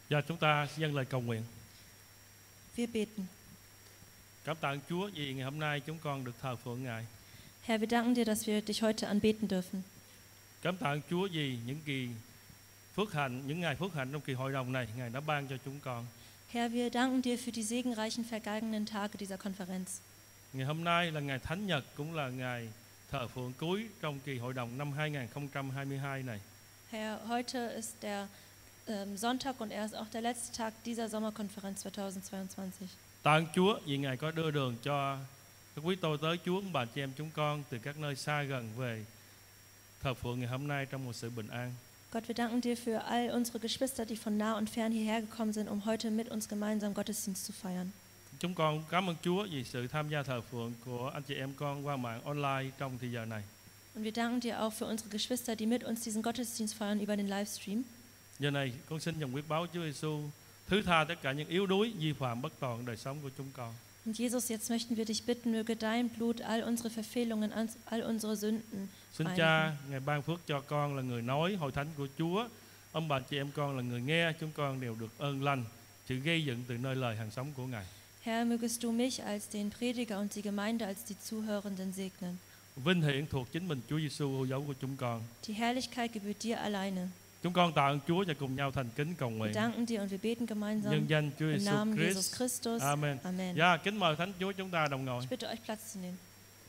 Và chúng ta dâng lời cầu nguyện. Wir beten. Cảm tạ Chúa vì ngày hôm nay chúng con được thờ phượng Ngài. Herr, wir danken dir, dass wir dich heute anbeten dürfen. Cảm tạ Chúa vì những ngày phước hạnh trong kỳ hội đồng này Ngài đã ban cho chúng con. Herr, wir danken dir für die segenreichen vergangenen Tage dieser Konferenz. Ngày hôm nay là ngày Thánh Nhật, cũng là ngày thờ phượng cuối trong kỳ hội đồng năm 2022 này. Herr, heute ist der Sonntag und er ist auch der letzte Tag dieser Sommerkonferenz 2022. Tạ ơn Chúa vì Ngài có đưa đường cho các quý tôi tới Chúa, bà chị em chúng con từ các nơi xa gần về thờ phượng ngày hôm nay trong một sự bình an. Gott, wir danken dir für all unsere Geschwister, die von nah und fern hierher gekommen sind, heute mit uns gemeinsam Gottesdienst zu feiern. Chúng con cảm ơn Chúa vì sự tham gia thờ phượng của anh chị em con qua mạng online trong thời giờ này. Und wir danken dir auch für unsere Geschwister, die mit uns diesen Gottesdienst feiern über den Livestream. Giờ này con xin dòng quyết báo Chúa Giêsu thứ tha tất cả những yếu đuối, vi phạm bất toàn đời sống của chúng con. Und Jesus, jetzt möchten wir dich bitten, möge dein Blut all unsere Verfehlungen, all unsere Sünden Xin Cha, Ngài ban phước cho con là người nói hội thánh của Chúa, ông bà chị em con là người nghe, chúng con đều được ơn lành, sự gây dựng từ nơi lời hàng sống của Ngài. Herr, mögest du mich als den Prediger und die Gemeinde als die Zuhörenden segnen. Vinh hiển thuộc chính mình Chúa Giêsu hữu dấu của chúng con. Die Herrlichkeit gebührt dir alleine. Chúng con tạ ơn Chúa và cùng nhau thành kính cầu Wir nguyện. danken dir und wir beten gemeinsam Nhân danh Chúa im Giêsu Namen Jesus Christ. Christus. Amen. Amen. Dạ, kính mời Thánh Chúa chúng ta đồng ngồi. Ich bitte euch Platz zu nehmen.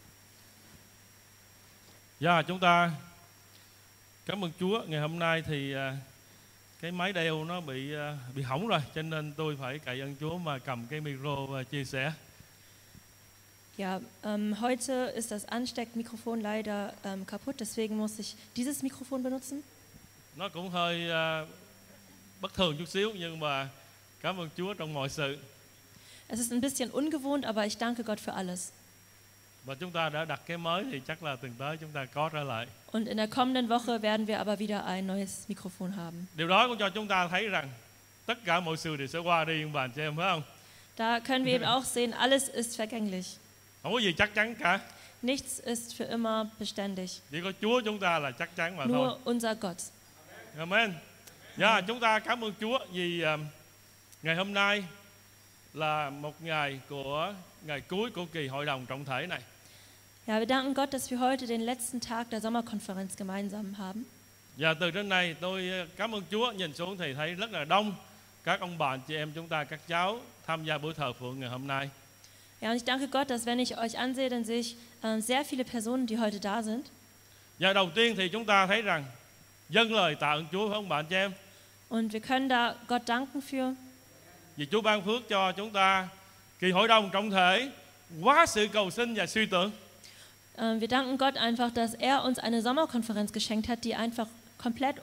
Dạ, chúng ta cảm ơn Chúa. Ngày hôm nay thì cái máy đeo nó bị hỏng rồi, cho nên tôi phải cậy ơn Chúa mà cầm cái micro và chia sẻ. Ja, heute ist das Ansteckmikrofon leider kaputt, deswegen muss ich dieses Mikrofon benutzen. Nó cũng hơi bất thường chút xíu, nhưng mà cảm ơn Chúa trong mọi sự. Es ist ein bisschen ungewohnt, aber ich danke Gott für alles. Và chúng ta đã đặt cái mới thì chắc là tuần tới chúng ta có trở lại. Und in der kommenden Woche werden wir aber wieder ein neues Mikrofon haben. Điều đó cũng cho chúng ta thấy rằng tất cả mọi sự đều sẽ qua đi, ông bà chị em, phải không? Da können wir eben auch sehen, alles ist vergänglich. Không có gì chắc chắn cả. Nichts ist für immer beständig. Chỉ có Chúa chúng ta là chắc chắn mà thôi. Nur unser Gott. Amen. Dạ, chúng ta cảm ơn Chúa vì ngày hôm nay là một ngày cuối của kỳ hội đồng trọng thể này. Ja, wir danken Gott, dass wir heute den letzten Tag der Sommerkonferenz gemeinsam haben. Và từ trên này tôi cảm ơn Chúa, nhìn xuống thì thấy rất là đông các ông bà chị em chúng ta, các cháu tham gia buổi thờ phượng ngày hôm nay. Ja, und ich danke Gott, dass wenn ich euch ansehe, dann sehe ich sehr viele Personen, die heute da sind. Và đầu tiên thì chúng ta thấy rằng dâng lời tạ ơn Chúa, phải không bạn chị em? Und wir können da Gott danken für, Vì Chúa ban phước cho chúng ta kỳ hội đồng trọng thể quá sự cầu xin và suy tưởng. wir danken Gott einfach, dass er uns eine Sommerkonferenz geschenkt hat, die einfach komplett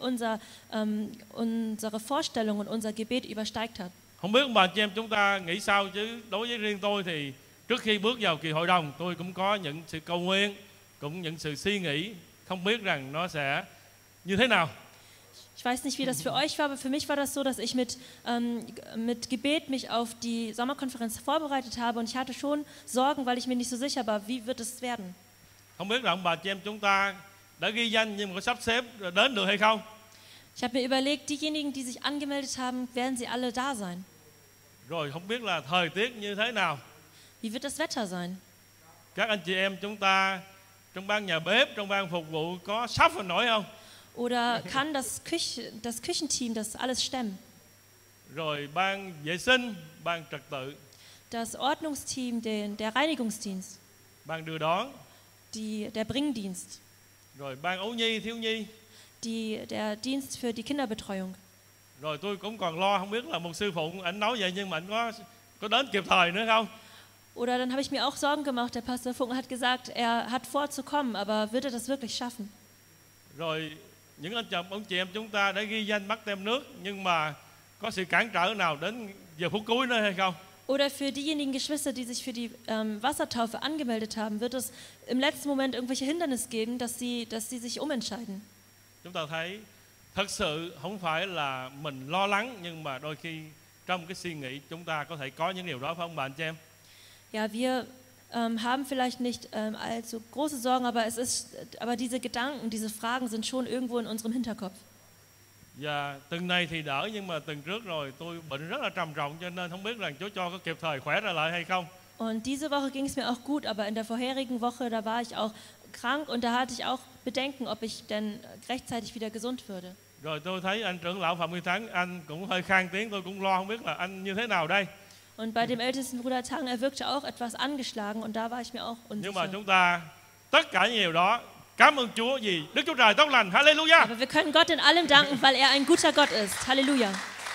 unsere Vorstellung und unser Gebet übersteigt hat. Không biết bà chị em chúng ta nghĩ sao, chứ đối với riêng tôi thì trước khi bước vào kỳ hội đồng tôi cũng có những sự cầu nguyện, cũng những sự suy nghĩ, không biết rằng nó sẽ như thế nào. Ich weiß nicht, wie das für euch war, aber für mich war das so, dass ich mit Gebet mich auf die Sommerkonferenz vorbereitet habe und ich hatte schon Sorgen, weil ich mir nicht so sicher war, wie wird es werden. Không biết rằng bà chị em chúng ta đã ghi danh nhưng mà có sắp xếp đến được hay không? Ich habe mir überlegt, diejenigen, die sich angemeldet haben, werden sie alle da sein? Rồi không biết là thời tiết như thế nào? Wie wird das Wetter sein? Các anh chị em chúng ta trong ban nhà bếp, trong ban phục vụ có sắp và nổi không? Oder kann das Küchenteam das alles stemmen? Rồi ban vệ sinh, ban trật tự, Das Ordnungsteam, der Reinigungsdienst, ban đưa đón, der Bringdienst, rồi ban ấu nhi, thiếu nhi. Der Dienst für die Kinderbetreuung. Rồi tôi cũng còn lo, không biết là một sư phụ ảnh nói vậy nhưng mà ảnh có đến kịp thời nữa không? Oder dann habe ich mir auch Sorgen gemacht. Der Pastor Funk hat gesagt, er hat vor zu kommen, aber wird er das wirklich schaffen? Rồi những ông chị em chúng ta đã ghi danh bắt tem nước, nhưng mà có sự cản trở nào đến giờ phút cuối nữa hay không? Oder für diejenigen Geschwister, die sich für die Wassertaufe angemeldet haben, wird es im letzten Moment irgendwelche Hindernisse geben, dass sie sich umentscheiden? Chúng ta thấy thật sự không phải là mình lo lắng, nhưng mà đôi khi trong cái suy nghĩ chúng ta có thể có những điều đó, phải không bạn chị em? Ja, wir haben vielleicht nicht allzu große Sorgen, aber diese Gedanken, diese Fragen sind schon irgendwo in unserem Hinterkopf. Và tuần này thì đỡ, nhưng mà tuần trước rồi tôi bệnh rất là trầm trọng, cho nên không biết rằng Chúa cho có kịp thời khỏe trở lại hay không. Und diese Woche ging es mir auch gut, aber in der vorherigen Woche, da war ich auch krank und da hatte ich auch Bedenken, ob ich denn rechtzeitig wieder gesund würde. Rồi tôi thấy anh trưởng lão Phạm Huy Thắng, anh cũng hơi khang tiếng, tôi cũng lo không biết là anh như thế nào đây. Und bei dem ältesten Bruder Tang, er wirkte auch etwas angeschlagen und da war ich mir auch Nhưng mà unsicher. chúng ta tất cả những điều đó cảm ơn Chúa vì Đức Chúa Trời tốt lành. Hallelujah. Aber wir können Gott in allem danken, weil er ein guter Gott ist. Halleluja.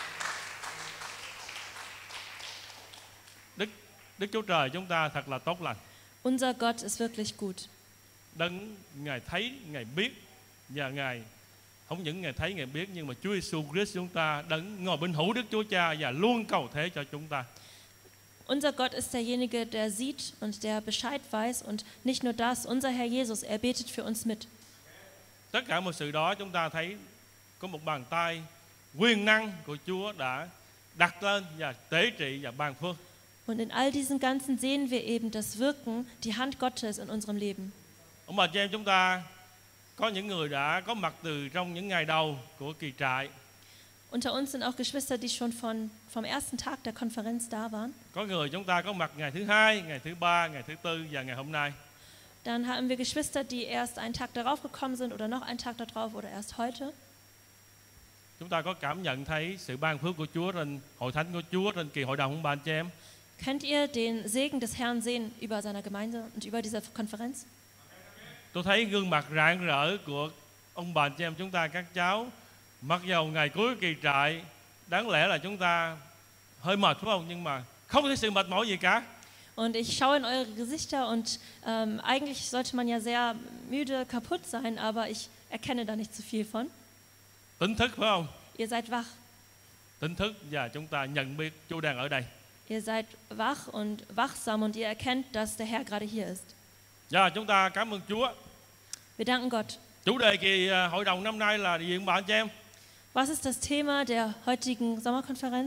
Đức Chúa Trời chúng ta thật là tốt lành. Unser Gott ist wirklich gut. Đấng Ngài thấy, Ngài biết, và Ngài không những Ngài thấy, Ngài biết, nhưng mà Chúa Giêsu Christ chúng ta đấng ngồi bên hữu Đức Chúa Cha và luôn cầu thế cho chúng ta. Unser Gott ist derjenige, der sieht und der Bescheid weiß und nicht nur das, unser Herr Jesus, er betet für uns mit. Tất cả mọi sự đó chúng ta thấy có một bàn tay quyền năng của Chúa đã đặt lên và tế trị và ban phước. Und in all diesen Ganzen sehen wir eben das Wirken, die Hand Gottes in unserem Leben. Ông bà chị em, chúng ta có những người đã có mặt từ trong những ngày đầu của kỳ trại. Unter uns sind auch Geschwister, die schon vom ersten Tag der Konferenz da waren. Có người chúng ta có mặt ngày thứ hai, ngày thứ ba, ngày thứ tư và ngày hôm nay. Dann haben wir Geschwister, die erst einen Tag darauf gekommen sind oder noch einen Tag darauf oder erst heute. Chúng ta có cảm nhận thấy sự ban phước của Chúa trên hội thánh của Chúa, trên kỳ hội đồng không bà anh chị em? Könnt ihr den Segen des Herrn sehen über seiner Gemeinde und über diese Konferenz? Tôi thấy gương mặt rạng rỡ của ông bà anh chị em chúng ta, các cháu. Mặc dầu ngày cuối kỳ trại, đáng lẽ là chúng ta hơi mệt phải không? Nhưng mà không thấy sự mệt mỏi gì cả. Und ich schaue in eure Gesichter und eigentlich sollte man ja sehr müde, kaputt sein, aber ich erkenne da nicht zu viel von. Tỉnh thức phải không? Ihr seid wach. Tỉnh thức và chúng ta nhận biết Chúa đang ở đây. Ihr seid wach und wachsam und ihr erkennt, dass der Herr gerade hier ist. Và chúng ta cảm ơn Chúa. Wir danken Gott. Chủ đề kỳ hội đồng năm nay là gì bà anh chị em? Was ist das Thema der heutigen Sommerkonferenz?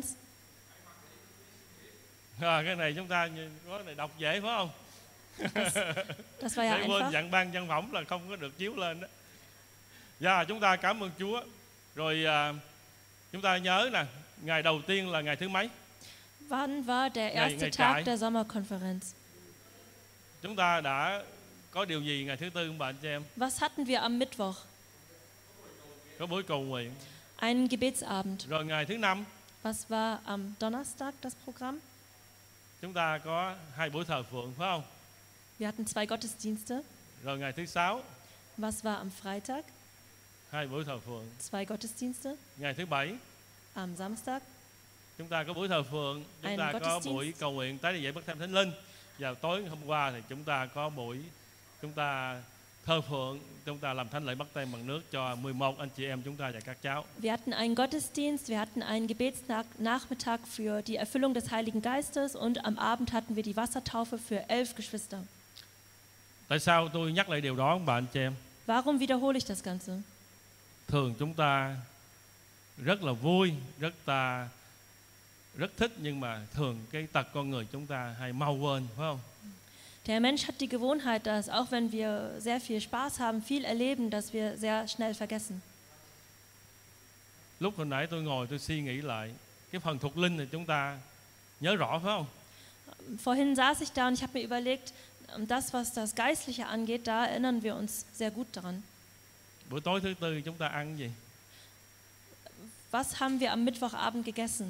Cái này chúng ta có này đọc dễ phải không? Das war ja Để quên einfach. dặn ban văn phẩm là không có được chiếu lên đó. Và chúng ta cảm ơn Chúa. Rồi chúng ta nhớ nè, ngày đầu tiên là ngày thứ mấy? Wann war der erste ngày Tag trại. der Sommerkonferenz? Chúng ta đã có điều gì ngày thứ tư không bà anh chị em? Was hatten wir am Mittwoch? Có buổi cầu nguyện. Einen Gebetsabend. Rồi ngày thứ năm Was war am Donnerstag das Programm? chúng ta có 2 buổi thờ phượng phải không? Wir hatten 2 Gottesdienste. Rồi ngày thứ sáu Was war am Freitag? 2 buổi thờ phượng. 2 Gottesdienste. Ngày thứ bảy Am Samstag chúng ta có buổi thờ phượng, chúng Ein ta có Gottesdienst. buổi cầu nguyện tái dậy bất thăm Thánh Linh. Vào tối hôm qua thì chúng ta có buổi chúng ta thờ phượng, chúng ta làm thánh lễ bắt tay bằng nước cho 11 anh chị em chúng ta và các cháu. Wir hatten einen Gottesdienst, wir hatten einen Gebetsnachmittag für die Erfüllung des Heiligen Geistes und am Abend hatten wir die Wassertaufe für 11 Geschwister. Tại sao tôi nhắc lại điều đó ông bà anh chị em? Warum wiederhole ich das Ganze? Thường chúng ta rất là vui, rất thích, nhưng mà thường cái tật con người chúng ta hay mau quên phải không? Der Mensch hat die Gewohnheit, dass auch wenn wir sehr viel Spaß haben, viel erleben, dass wir sehr schnell vergessen. Lúc hồi nãy tôi ngồi tôi suy nghĩ lại cái phần thuộc linh thì chúng ta nhớ rõ phải không? Vorhin saß ich da und ich habe mir überlegt, das, was das Geistliche angeht, da erinnern wir uns sehr gut daran. Buổi tối thứ tư chúng ta ăn gì? Was haben wir am Mittwochabend gegessen?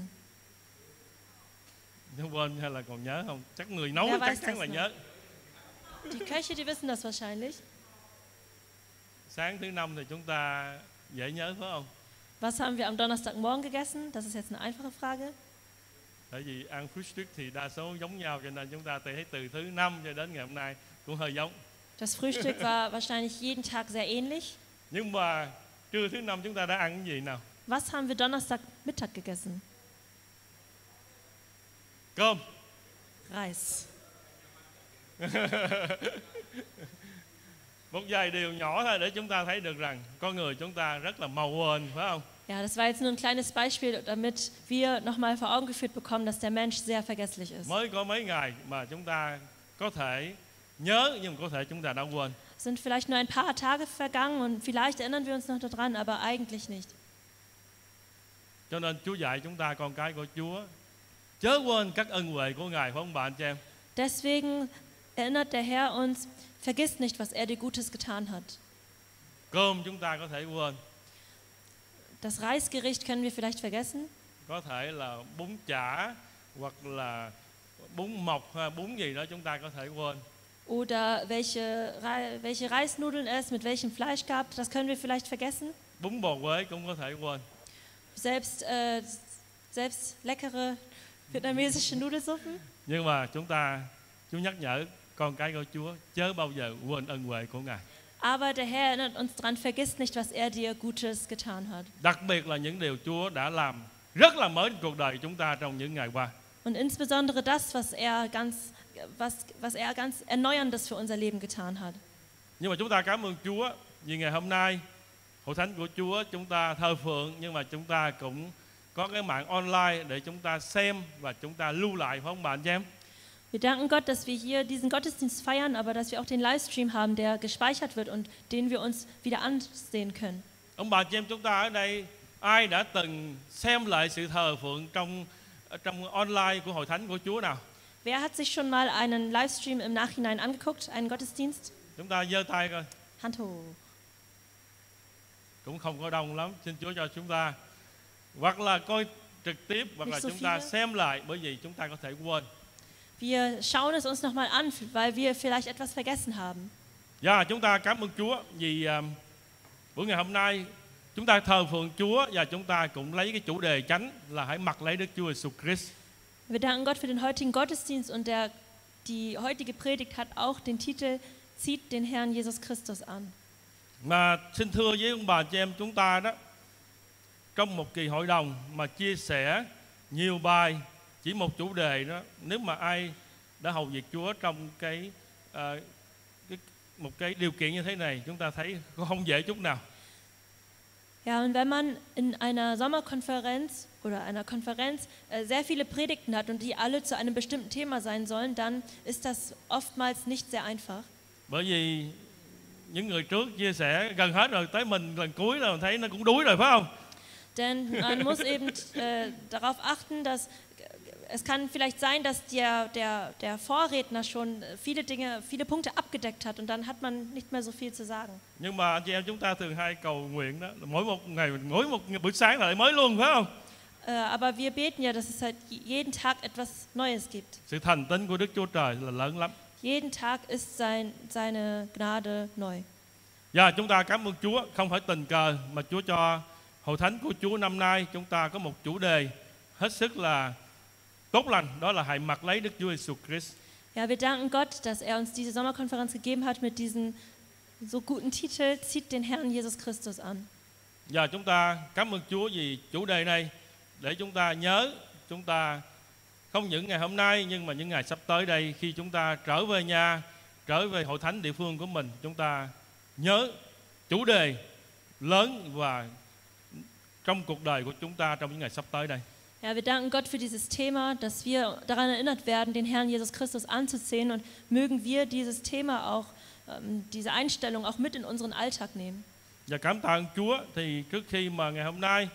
Nó quên hay là còn nhớ không? Chắc người nấu Wer chắc weiß chắn das là noch? nhớ. Die Köche, die wissen das wahrscheinlich. Sáng thứ năm thì chúng ta dễ nhớ phải không? Was haben wir am Donnerstagmorgen gegessen? Das ist jetzt eine einfache Frage. Tại vì ăn Frühstück thì đa số giống nhau, cho nên chúng ta thấy từ thứ năm cho đến ngày hôm nay cũng hơi giống. Das Frühstück war wahrscheinlich jeden Tag sehr ähnlich. Nhưng mà trưa thứ năm chúng ta đã ăn cái gì nào? Was haben wir Donnerstagmittag gegessen? Cơm. Reis. Một vài điều nhỏ thôi để chúng ta thấy được rằng con người chúng ta rất là mau quên phải không? Ja, das war jetzt nur ein kleines Beispiel, damit wir nochmal vor Augen geführt bekommen, dass der Mensch sehr vergesslich ist. Mới có mấy ngày mà chúng ta có thể nhớ, nhưng mà có thể chúng ta đã quên. Es sind vielleicht nur ein paar Tage vergangen und vielleicht erinnern wir uns noch daran, aber eigentlich nicht. Cho nên Chúa dạy chúng ta con cái của Chúa chớ quên các ân huệ của Ngài, phải không bạn chị em? Deswegen erinnert der Herr uns, vergiss nicht, was er dir Gutes getan hat. Cơm chúng ta có thể quên, Das Reisgericht können wir vielleicht vergessen. có thể là bún chả hoặc là bún mọc hay bún gì đó chúng ta có thể quên. Oder welche Reisnudeln es mit welchem Fleisch gab, das können wir vielleicht vergessen. Bún bò Huế cũng có thể quên. Selbst leckere vietnamesische Nudelsuppen. Nhưng mà Chúa nhắc nhở con cái của Chúa chớ bao giờ quên ân huệ của Ngài. Aber der Herr erinnert uns daran, vergiss nicht, was er dir Gutes getan hat. Đặc biệt là những điều Chúa đã làm rất là mới trong cuộc đời chúng ta trong những ngày qua. Und insbesondere das, was er ganz Erneuerndes für unser Leben getan hat. Nhưng mà chúng ta cảm ơn Chúa vì ngày hôm nay hội thánh của Chúa chúng ta thờ phượng, nhưng mà chúng ta cũng có cái mạng online để chúng ta xem và chúng ta lưu lại, phải không bạn chị em? Wir danken Gott, dass wir hier diesen Gottesdienst feiern, aber dass wir auch den Livestream haben, der gespeichert wird und den wir uns wieder ansehen können. Ông bà chị em chúng ta ở đây ai đã từng xem lại sự thờ phượng trong online của hội thánh của Chúa nào? Wer hat sich schon mal einen Livestream im Nachhinein angeguckt, einen Gottesdienst? Chúng ta giơ tay coi. Hand hoch. Cũng không có đông lắm, xin Chúa cho chúng ta hoặc là coi trực tiếp hoặc là chúng ta xem lại, bởi vì chúng ta có thể quên. Wir schauen es uns nochmal an, weil wir vielleicht etwas vergessen haben. Dạ, chúng ta cảm ơn Chúa vì buổi ngày hôm nay chúng ta thờ phượng Chúa và chúng ta cũng lấy cái chủ đề chánh là hãy mặc lấy Đức Chúa Giêsu Christ. Wir danken Gott für den heutigen Gottesdienst und die heutige Predigt hat auch den Titel Zieht den Herrn Jesus Christus an. Mà xin thưa với ông bà chị em chúng ta đó, trong một kỳ hội đồng mà chia sẻ nhiều bài chỉ một chủ đề đó, nếu mà ai đã hầu việc Chúa trong một cái điều kiện như thế này, chúng ta thấy không dễ chút nào. Ja, und wenn man in einer Sommerkonferenz oder einer Konferenz sehr viele Predigten hat und die alle zu einem bestimmten Thema sein sollen, dann ist das oftmals nicht sehr einfach. Bởi vì những người trước chia sẻ gần hết rồi, tới mình lần cuối là mình thấy nó cũng đuối rồi, phải không? Denn man muss eben darauf achten, dass es kann vielleicht sein, dass der Vorredner schon viele Punkte abgedeckt hat und dann hat man nicht mehr so viel zu sagen. Nhưng mà anh chị em chúng ta thường hay cầu nguyện đó, mỗi một buổi sáng lại mới luôn, phải không? Aber wir beten ja, dass es halt jeden Tag etwas Neues gibt. Sự thành tín của Đức Chúa Trời là lớn lắm. Jeden Tag ist seine Gnade neu. Dạ, chúng ta cảm ơn Chúa, không phải tình cờ mà Chúa cho hội thánh của Chúa năm nay chúng ta có một chủ đề hết sức là tốt lành, đó là hãy mặc lấy Đức Chúa Giêsu Christ. Ja, wir danken Gott, dass er uns diese Sommerkonferenz gegeben hat mit diesem so guten Titel Zieht den Herrn Jesus Christus an. Dạ, chúng ta cảm ơn Chúa vì chủ đề này để chúng ta nhớ, chúng ta không những ngày hôm nay nhưng mà những ngày sắp tới đây, khi chúng ta trở về nhà, trở về hội thánh địa phương của mình, chúng ta nhớ chủ đề lớn và trong cuộc đời của chúng ta trong những ngày sắp tới đây. Ja, wir danken Gott für dieses Thema, dass wir daran erinnert werden, den Herrn Jesus Christus anzusehen, und mögen wir dieses Thema auch, diese Einstellung auch mit in unseren Alltag nehmen. Và cảm tạ Chúa, thì trước khi mà ngày hôm nay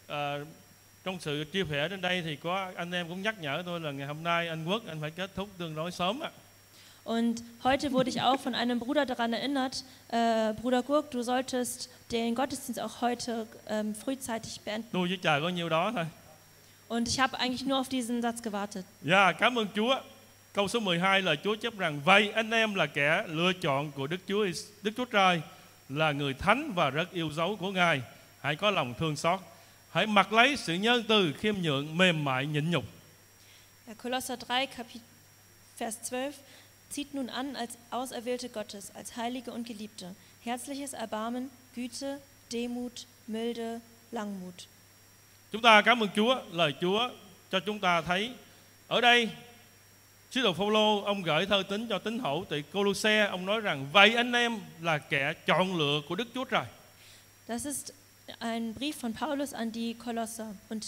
trong sự chia sẻ đến đây thì có anh em cũng nhắc nhở tôi là ngày hôm nay anh Quốc anh phải kết thúc tương đối sớm ạ. Und heute wurde ich auch von einem Bruder daran erinnert, Bruder Gurk, du solltest den Gottesdienst auch heute frühzeitig beenden. Tôi chỉ chờ có nhiêu đó thôi. Und ich habe eigentlich nur auf diesen Satz gewartet. Dạ, cảm ơn Chúa. Câu số 12 là Chúa chép rằng vậy anh em là kẻ lựa chọn của Đức Chúa Trời, là người thánh và rất yêu dấu của Ngài. Hãy có lòng thương xót. Hãy mặc lấy sự nhân từ, khiêm nhượng, mềm mại, nhịn nhục. Kolosser 3, Vers 12. Zieht nun an als Auserwählte Gottes, als Heilige und Geliebte, herzliches Erbarmen, Güte, Demut, Milde, Langmut. Chúng ta cảm ơn Chúa, lời Chúa cho chúng ta thấy ở đây. Sứ đồ Phaolô ông gửi thơ tín cho tín hữu tại Cô-lô-se, ông nói rằng vậy anh em là kẻ chọn lựa của Đức Chúa Trời. Das ist ein Brief von Paulus an die Kolosser und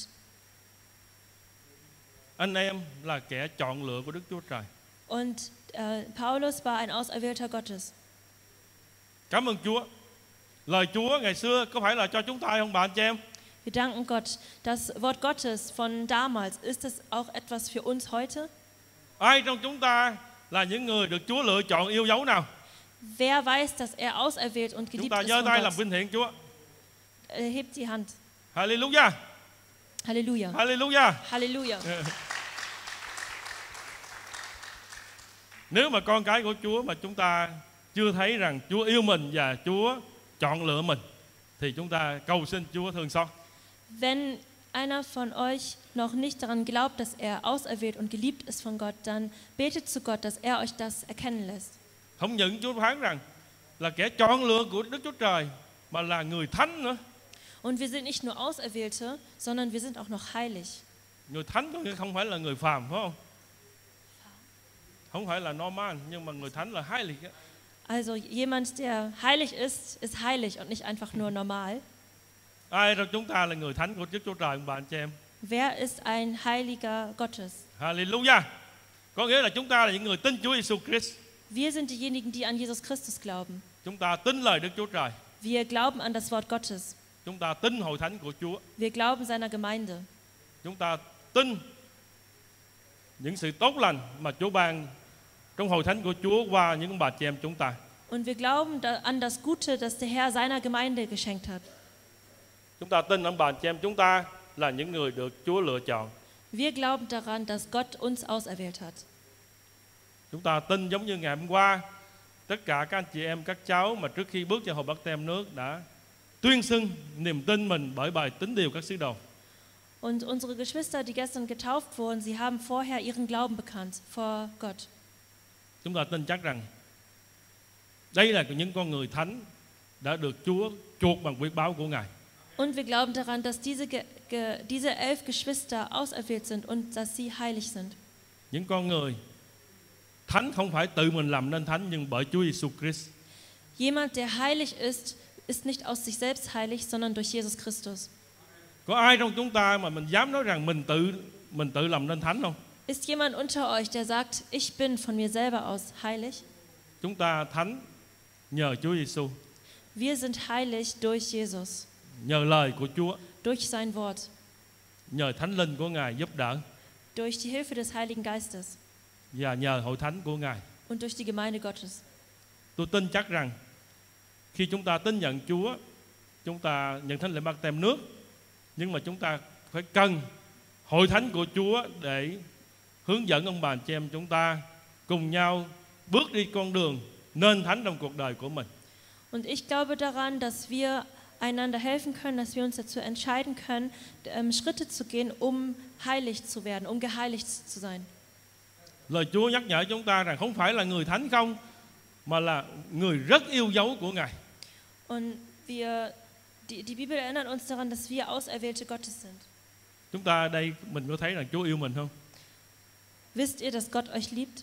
anh em là kẻ chọn lựa của Đức Chúa Trời. Und Paulus war ein Auserwählter Gottes. Cảm ơn Chúa. Lời Chúa ngày xưa có phải là cho chúng ta không bạn chị em? Wir danken Gott. Das Wort Gottes von damals, ist es auch etwas für uns heute? Ai trong chúng ta là những người được Chúa lựa chọn yêu dấu nào? Wer weiß, dass er auserwählt und Chúng geliebt ta ist giơ von tay làm Gott? vinh hiển Chúa. Hebt die Hand. Hallelujah. Halleluja. Hallelujah. Halleluja. Nếu mà con cái của Chúa mà chúng ta chưa thấy rằng Chúa yêu mình và Chúa chọn lựa mình, thì chúng ta cầu xin Chúa thương xót. Wenn einer von euch noch nicht daran glaubt, dass er auserwählt und geliebt ist von Gott, dann betet zu Gott, dass er euch das erkennen lässt. Không những Chúa phán rằng là kẻ chọn lựa của Đức Chúa Trời, mà là người thánh nữa. Und wir sind nicht nur Auserwählte, sondern wir sind auch noch heilig. Người thánh có nghĩa không phải là người phàm, phải không? Không phải là normal, nhưng mà người thánh là heilig. Also jemand, der heilig ist heilig und nicht einfach nur normal. Ai trong chúng ta là người thánh của Đức Chúa Trời, ông bà anh chị em? Wer ist ein Heiliger Gottes? Hallelujah. Có nghĩa là chúng ta là những người tin Chúa Giêsu Christ. Wir sind diejenigen, die an Jesus Christus glauben. Chúng ta tin lời Đức Chúa Trời. Wir glauben an das Wort Gottes. Chúng ta tin hội thánh của Chúa. Wir glauben seiner Gemeinde. Chúng ta tin những sự tốt lành mà Chúa ban trong hội thánh của Chúa qua những bà chị em chúng ta. Und wir glauben an das Gute, das der Herr seiner Gemeinde geschenkt hat. Chúng ta tin ông bà chị em chúng ta là những người được Chúa lựa chọn. Wir glauben daran, dass Gott uns auserwählt hat. Chúng ta tin giống như ngày hôm qua, tất cả các anh chị em, các cháu mà trước khi bước vào hội báp têm nước đã tuyên xưng niềm tin mình bởi bài tín điều các sứ đồ. Und unsere Geschwister, die gestern getauft wurden, sie haben vorher ihren Glauben bekannt vor Gott. Chúng ta tin chắc rằng đây là những con người thánh đã được Chúa chuộc bằng quyết báo của Ngài. Und wir glauben daran, dass diese 11 Geschwister auserwählt sind und dass sie heilig sind. Những con người thánh không phải tự mình làm nên thánh, nhưng bởi Chúa Giêsu Christ. Jemand, der heilig ist nicht aus sich selbst heilig, sondern durch Jesus Christus. Có ai trong chúng ta mà mình dám nói rằng mình tự làm nên thánh không? Ist jemand unter euch, der sagt, ich bin von mir selber aus heilig? Chúng ta thánh nhờ Chúa Giêsu, Wir sind heilig durch Jesus, nhờ lời của Chúa, durch sein Wort, nhờ Thánh Linh của Ngài giúp đỡ, durch die Hilfe des Heiligen Geistes và nhờ hội thánh của Ngài. und durch die Gemeinde Gottes. Tôi tin chắc rằng khi chúng ta tin nhận Chúa, chúng ta nhận thánh lễ báp têm nước, nhưng mà chúng ta phải cần hội thánh của Chúa để hướng dẫn ông bà anh chị em chúng ta cùng nhau bước đi con đường nên thánh trong cuộc đời của mình. Und ich glaube daran, dass wir einander helfen können, dass wir uns dazu entscheiden können, Schritte zu gehen, heilig zu werden, geheiligt zu sein. Lời Chúa nhắc nhở chúng ta rằng không phải là người thánh không, mà là người rất yêu dấu của Ngài. Und die Bibel erinnert uns daran, dass wir Auserwählte Gottes sind. Chúng ta đây mình có thấy rằng Chúa yêu mình không? Wisst ihr, dass Gott euch liebt?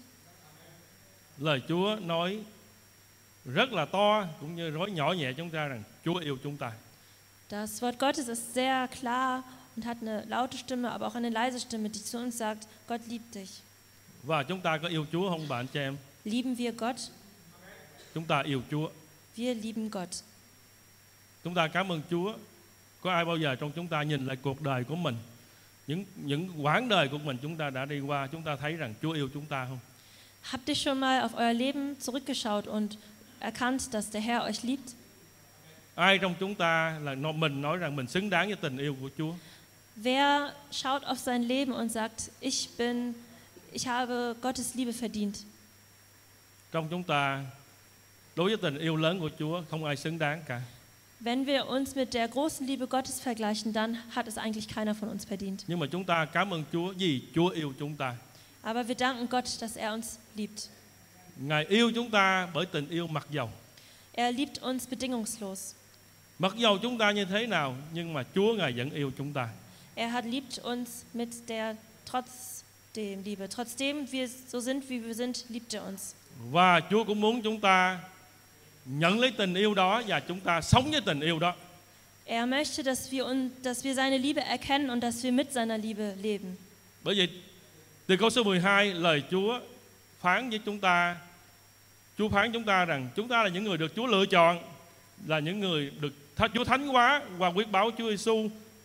Lời Chúa nói rất là to cũng như nói nhỏ nhẹ chúng ta rằng Chúa yêu chúng ta. Das Wort Gottes ist sehr klar und hat eine laute Stimme, aber auch eine leise Stimme, die zu uns sagt, Gott liebt dich. Và chúng ta có yêu Chúa không bạn chị em? Lieben wir Gott? Chúng ta yêu Chúa. Wir lieben Gott. Chúng ta cảm ơn Chúa. Có ai bao giờ trong chúng ta nhìn lại cuộc đời của mình, những quãng đời của mình chúng ta đã đi qua, chúng ta thấy rằng Chúa yêu chúng ta không? Habt ihr schon mal auf euer Leben zurückgeschaut und erkannt, dass der Herr euch liebt? Ai trong chúng ta là mình nói rằng mình xứng đáng với tình yêu của Chúa? Wer schaut auf sein Leben und sagt, ich habe Gottes Liebe verdient? Trong chúng ta, đối với tình yêu lớn của Chúa, không ai xứng đáng cả. Wenn wir uns mit der großen Liebe Gottes vergleichen, dann hat es eigentlich keiner von uns verdient. Nhưng mà chúng ta cảm ơn Chúa vì Chúa yêu chúng ta. Aber wir danken Gott, dass er uns liebt. Ngài yêu chúng ta bởi tình yêu mặc dầu. Er liebt uns bedingungslos. Mặc dầu chúng ta như thế nào, nhưng mà Chúa Ngài vẫn yêu chúng ta. Er hat liebt uns mit der trotzdem Liebe. Trotzdem wir so sind, wie wir sind, liebt er uns. Và Chúa cũng muốn chúng ta nhận lấy tình yêu đó và chúng ta sống với tình yêu đó. Er möchte, dass wir seine Liebe erkennen und dass wir mit seiner Liebe leben. Bởi vậy, từ câu số 12, lời Chúa phán với chúng ta. Chúa phán chúng ta rằng chúng ta là những người được Chúa lựa chọn, là những người được Chúa thánh hóa và quyết báo Chúa Giêsu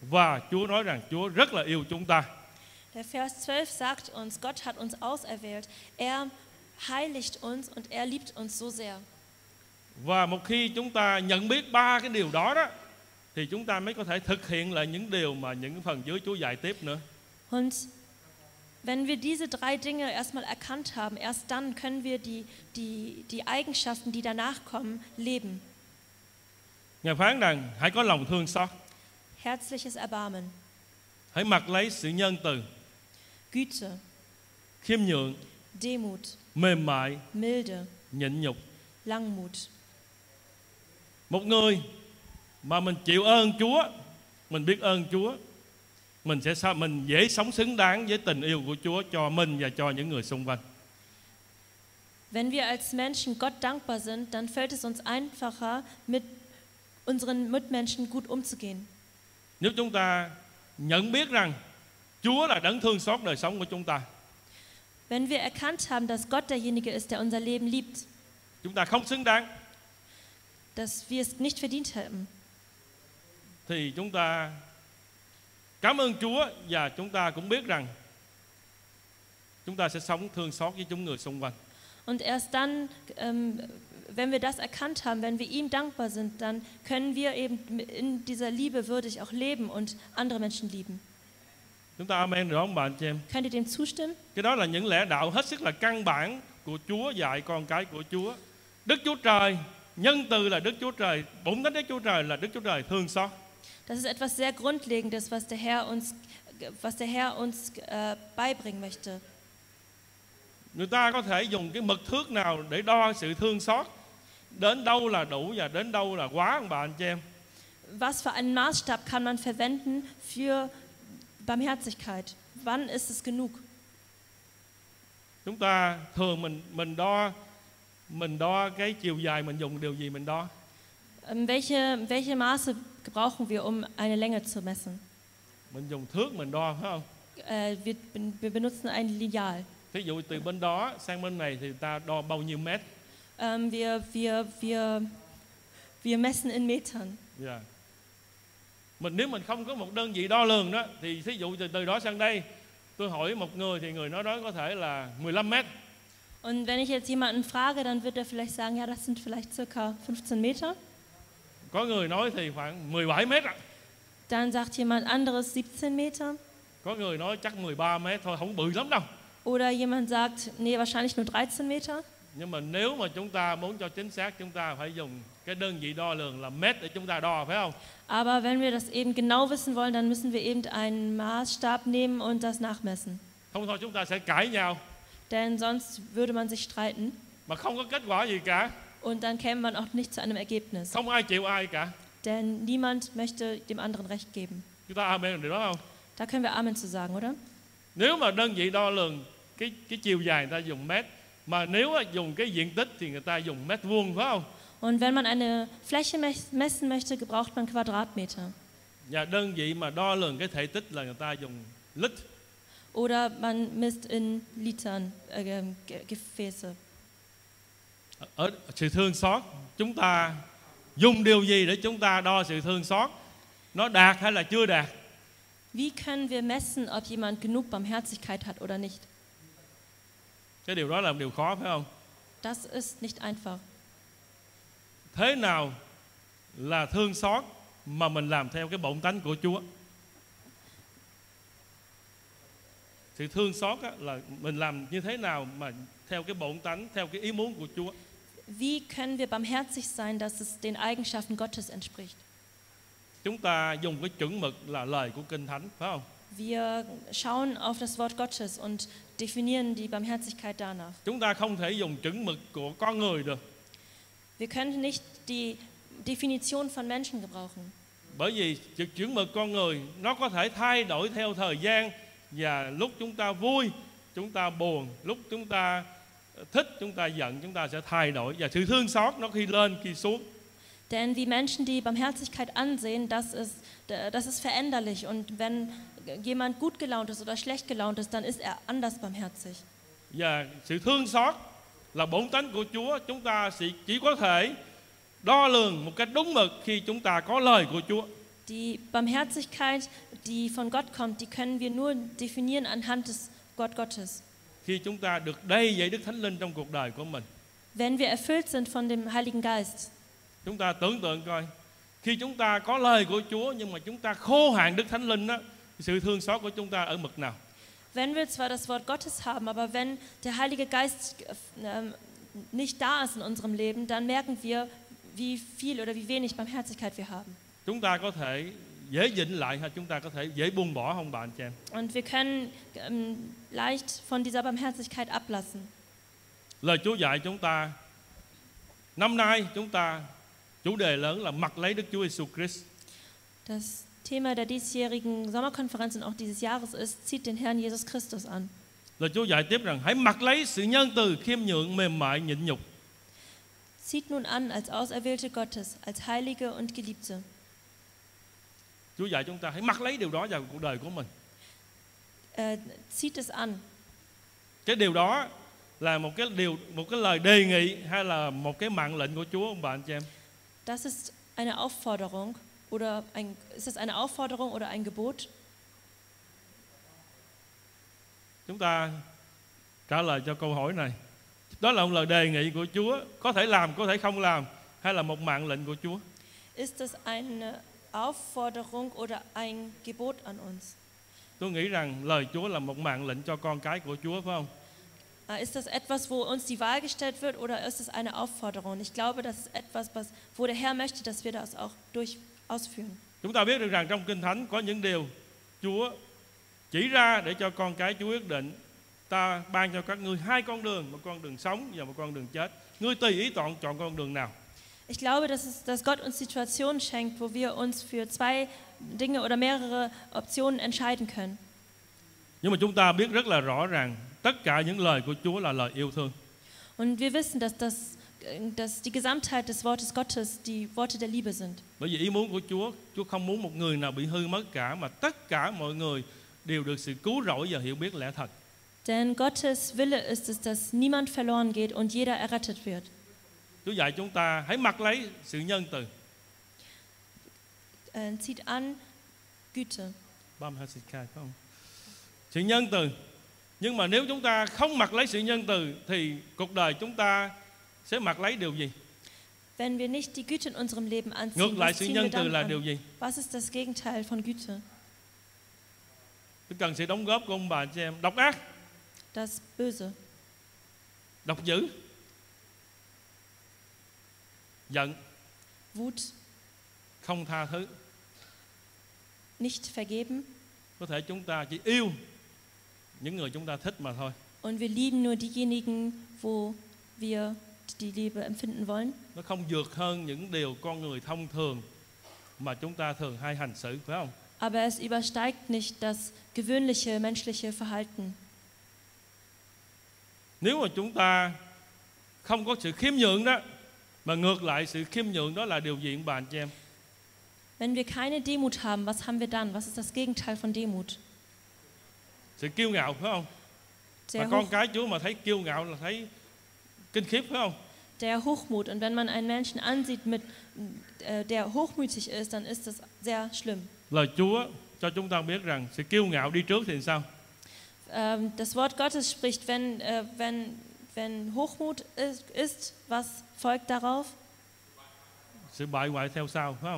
Và Chúa nói rằng Chúa rất là yêu chúng ta. Der Vers 12 sagt uns, Gott hat uns auserwählt. Er heiligt uns und er liebt uns so sehr. Và một khi chúng ta nhận biết ba cái điều đó đó, thì chúng ta mới có thể thực hiện lại những điều mà những phần dưới Chúa dạy tiếp nữa. Und wenn wir diese drei Dinge erstmal erkannt haben, erst dann können wir die Eigenschaften, die danach kommen, leben. Ngài phán rằng hãy có lòng thương xót, Herzliches Erbarmen, hãy mặc lấy sự nhân từ, Güte, khiêm nhường, Demut, mềm mại, Milde, nhịn nhục. Langmut. Một người mà mình chịu ơn Chúa, mình biết ơn Chúa, mình dễ sống xứng đáng với tình yêu của Chúa cho mình và cho những người xung quanh. Wenn wir als Menschen Gott dankbar sind, dann fällt es uns einfacher, mit unseren Mitmenschen gut umzugehen. Nếu chúng ta nhận biết rằng Chúa là đấng thương xót đời sống của chúng ta, Wenn wir erkannt haben, dass Gott derjenige ist, der unser Leben liebt, chúng ta không xứng đáng, dass wir es nicht verdient haben, thì chúng ta cảm ơn Chúa và chúng ta cũng biết rằng chúng ta sẽ sống thương xót với chúng người xung quanh. und erst dann, wenn wir das erkannt haben, wenn wir ihm dankbar sind, dann können wir eben in dieser Liebe würdig auch leben und andere Menschen lieben. Chúng ta amen rồi không bạn chị em? Könnt ihr dem zustimmen? Cái đó là những lẽ đạo hết sức là căn bản của Chúa dạy con cái của Chúa. Đức Chúa Trời, nhân từ là Đức Chúa Trời, bổn tánh Đức Chúa Trời là Đức Chúa Trời thương xót. Das ist etwas sehr Grundlegendes, was der Herr uns beibringen möchte. Người ta có thể dùng cái mực thước nào để đo sự thương xót, đến đâu là đủ và đến đâu là quá không bạn chị em? Was für einen Maßstab kann man verwenden für Barmherzigkeit? Wann ist es genug? Chúng ta thường mình đo cái chiều dài, mình dùng điều gì mình đo? Welche Maße brauchen wir, um eine Länge zu messen? Mình dùng thước mình đo phải không? Wir benutzen ein Lineal. Thí dụ từ bên đó sang bên này thì ta đo bao nhiêu mét? Wir messen in Metern. Yeah. Nếu mình không có một đơn vị đo lường đó, thì thí dụ từ đó sang đây, tôi hỏi một người thì người nói đó có thể là 15 mét. Und wenn ich jetzt jemanden frage, dann wird er vielleicht sagen, ja, das sind vielleicht circa 15 Meter. Có người nói thì khoảng 17 mét ạ. Dann sagt jemand anderes 17 Meter. Có người nói chắc 13 mét thôi, không bự lắm đâu. Oder jemand sagt, nee, wahrscheinlich nur 13 Meter. Nhưng mà nếu mà chúng ta muốn cho chính xác, chúng ta phải dùng cái đơn vị đo lường là mét để chúng ta đo, phải không? Aber wenn wir das eben genau wissen wollen, dann müssen wir eben einen Maßstab nehmen und das nachmessen. Không thôi chúng ta sẽ cãi nhau. Denn sonst würde man sich streiten. Mà không có kết quả gì cả. Und dann käme man auch nicht zu einem Ergebnis. Không ai chịu ai cả. Denn niemand möchte dem anderen Recht geben. Chúng ta amen điều đó không? Da können wir Amen zu sagen, oder? Nếu mà đơn vị đo lường cái chiều dài người ta dùng mét, mà nếu dùng cái diện tích thì người ta dùng mét vuông, phải không? Und wenn man eine Fläche messen möchte, gebraucht man Quadratmeter. Và đơn vị mà đo lường cái thể tích là người ta dùng lít. Oder man misst in Litern Gefäße. Ở sự thương xót, chúng ta dùng điều gì để chúng ta đo sự thương xót? Nó đạt hay là chưa đạt? Wie können wir messen, ob jemand genug Barmherzigkeit hat oder nicht? Cái điều đó là một điều khó, phải không? Das ist nicht einfach. Thế nào là thương xót mà mình làm theo cái bổn tánh của Chúa? Sự thương xót là mình làm như thế nào mà theo cái bổn tánh, theo cái ý muốn của Chúa? Wie können wir barmherzig sein, dass es den Eigenschaften Gottes entspricht? Chúng ta dùng cái chuẩn mực là lời của Kinh Thánh, phải không? Wir schauen auf das Wort Gottes und definieren die Barmherzigkeit danach. Chúng ta không thể dùng chuẩn mực của con người được. Wir können nicht die Definition von Menschen gebrauchen. Bởi vì chuẩn mực con người nó có thể thay đổi theo thời gian, và lúc chúng ta vui, chúng ta buồn, lúc chúng ta thích, chúng ta giận, chúng ta sẽ thay đổi, và sự thương xót nó khi lên khi xuống. Denn wie Menschen die Barmherzigkeit ansehen, das ist veränderlich. Und wenn jemand gut gelaunt ist oder schlecht gelaunt ist, dann ist er anders barmherzig. Và sự thương xót là bổn tánh của Chúa. Chúng ta chỉ có thể đo lường một cách đúng mực khi chúng ta có lời của Chúa. Die Barmherzigkeit, die von Gott kommt, die können wir nur definieren anhand des Gottes. Khi chúng ta được đầy dẫy Đức Thánh Linh trong cuộc đời của mình. Wenn wir erfüllt sind von dem Heiligen Geist. Chúng ta tưởng tượng coi, khi chúng ta có lời của Chúa nhưng mà chúng ta khô hạn Đức Thánh Linh đó, sự thương xót của chúng ta ở mực nào? Wenn wir zwar das Wort Gottes haben, aber wenn der Heilige Geist nicht da ist in unserem Leben, dann merken wir, wie viel oder wie wenig Barmherzigkeit wir haben. Chúng ta có thể dễ dịnh lại hay chúng ta có thể dễ buông bỏ không bạn chị em? Und wir können leicht von dieser Barmherzigkeit ablassen. Lời Chúa dạy chúng ta, năm nay chúng ta chủ đề lớn là mặc lấy Đức Chúa Giêsu Christ. Das Thema der diesjährigen Sommerkonferenz und auch dieses Jahres ist, zieht den Herrn Jesus Christus an. Lời Chúa dạy tiếp rằng hãy mặc lấy sự nhân từ, khiêm nhường, mềm mại, nhịn nhục. Zieht nun an als Auserwählte Gottes, als Heilige und Geliebte. Chúa dạy chúng ta hãy mặc lấy điều đó vào cuộc đời của mình. Zieht es an. Cái điều đó là một cái lời đề nghị hay là một cái mạng lệnh của Chúa ông bà anh chị em? Das ist eine Aufforderung ist es eine Aufforderung oder ein Gebot? Chúng ta trả lời cho câu hỏi này. Đó là một lời đề nghị của Chúa, có thể làm, có thể không làm, hay là một mạng lệnh của Chúa? Ist es eine Aufforderung oder ein Gebot an uns? Tôi nghĩ rằng lời Chúa là một mạng lệnh cho con cái của Chúa, phải không? Ist das etwas, wo uns die Wahl gestellt wird, oder ist es eine Aufforderung? Ich glaube, das ist etwas, wo der Herr möchte, dass wir das auch ausführen. Chúng ta biết được rằng trong Kinh Thánh có những điều Chúa chỉ ra để cho con cái Chúa quyết định. Ta ban cho các ngươi hai con đường, một con đường sống và một con đường chết. Ngươi tùy ý chọn con đường nào. Ich glaube, dass Gott uns Situationen schenkt, wo wir uns für zwei Dinge oder mehrere Optionen entscheiden können. Nhưng mà chúng ta biết rất là rõ ràng tất cả những lời của Chúa là lời yêu thương. Und wir wissen, dass die Gesamtheit des Wortes Gottes die Worte der Liebe sind. Bởi vì ý muốn của Chúa không muốn một người nào bị hư mất cả, mà tất cả mọi người đều được sự cứu rỗi và hiểu biết lẽ thật. Denn Gottes Wille ist es, dass niemand verloren geht und jeder errettet wird. Chúa dạy chúng ta hãy mặc lấy sự nhân từ. Zieht an Güte. Barmherzigkeit, phải không? Sự nhân từ. Nhưng mà nếu chúng ta không mặc lấy sự nhân từ thì cuộc đời chúng ta sẽ mặc lấy điều gì? Wenn wir nicht die Güte in unserem Leben anziehen, Ngược lại was sự ziehen nhân wir từ dann là điều an? gì? Was ist das Gegenteil von Güte? Tôi cần sự đóng góp của ông bà chị em. Độc ác, Das Böse, độc dữ, giận, Wut, không tha thứ. nicht vergeben. Có thể chúng ta chỉ yêu những người chúng ta thích mà thôi. Und wir lieben nur diejenigen, wo wir die Liebe empfinden wollen. Nó không vượt hơn những điều con người thông thường mà chúng ta thường hay hành xử, phải không? Aber es übersteigt nicht das gewöhnliche menschliche Verhalten. Nếu mà chúng ta không có sự khiêm nhường đó, mà ngược lại sự khiêm nhường đó là điều gì ông bà anh chị em? Wenn wir keine Demut haben, was haben wir dann? Was ist das Gegenteil von Demut? Sự kiêu ngạo, phải không? Der, Mà con cái Chúa mà thấy kiêu ngạo là thấy kinh khiếp, phải không? der Hochmut. Und wenn man einen Menschen ansieht, der hochmütig ist, dann ist das sehr schlimm. Lời Chúa cho chúng ta biết rằng sự kiêu ngạo đi trước thì sao? Das Wort Gottes spricht, wenn Hochmut ist, was folgt darauf? Sự bại hoại theo sau, phải không?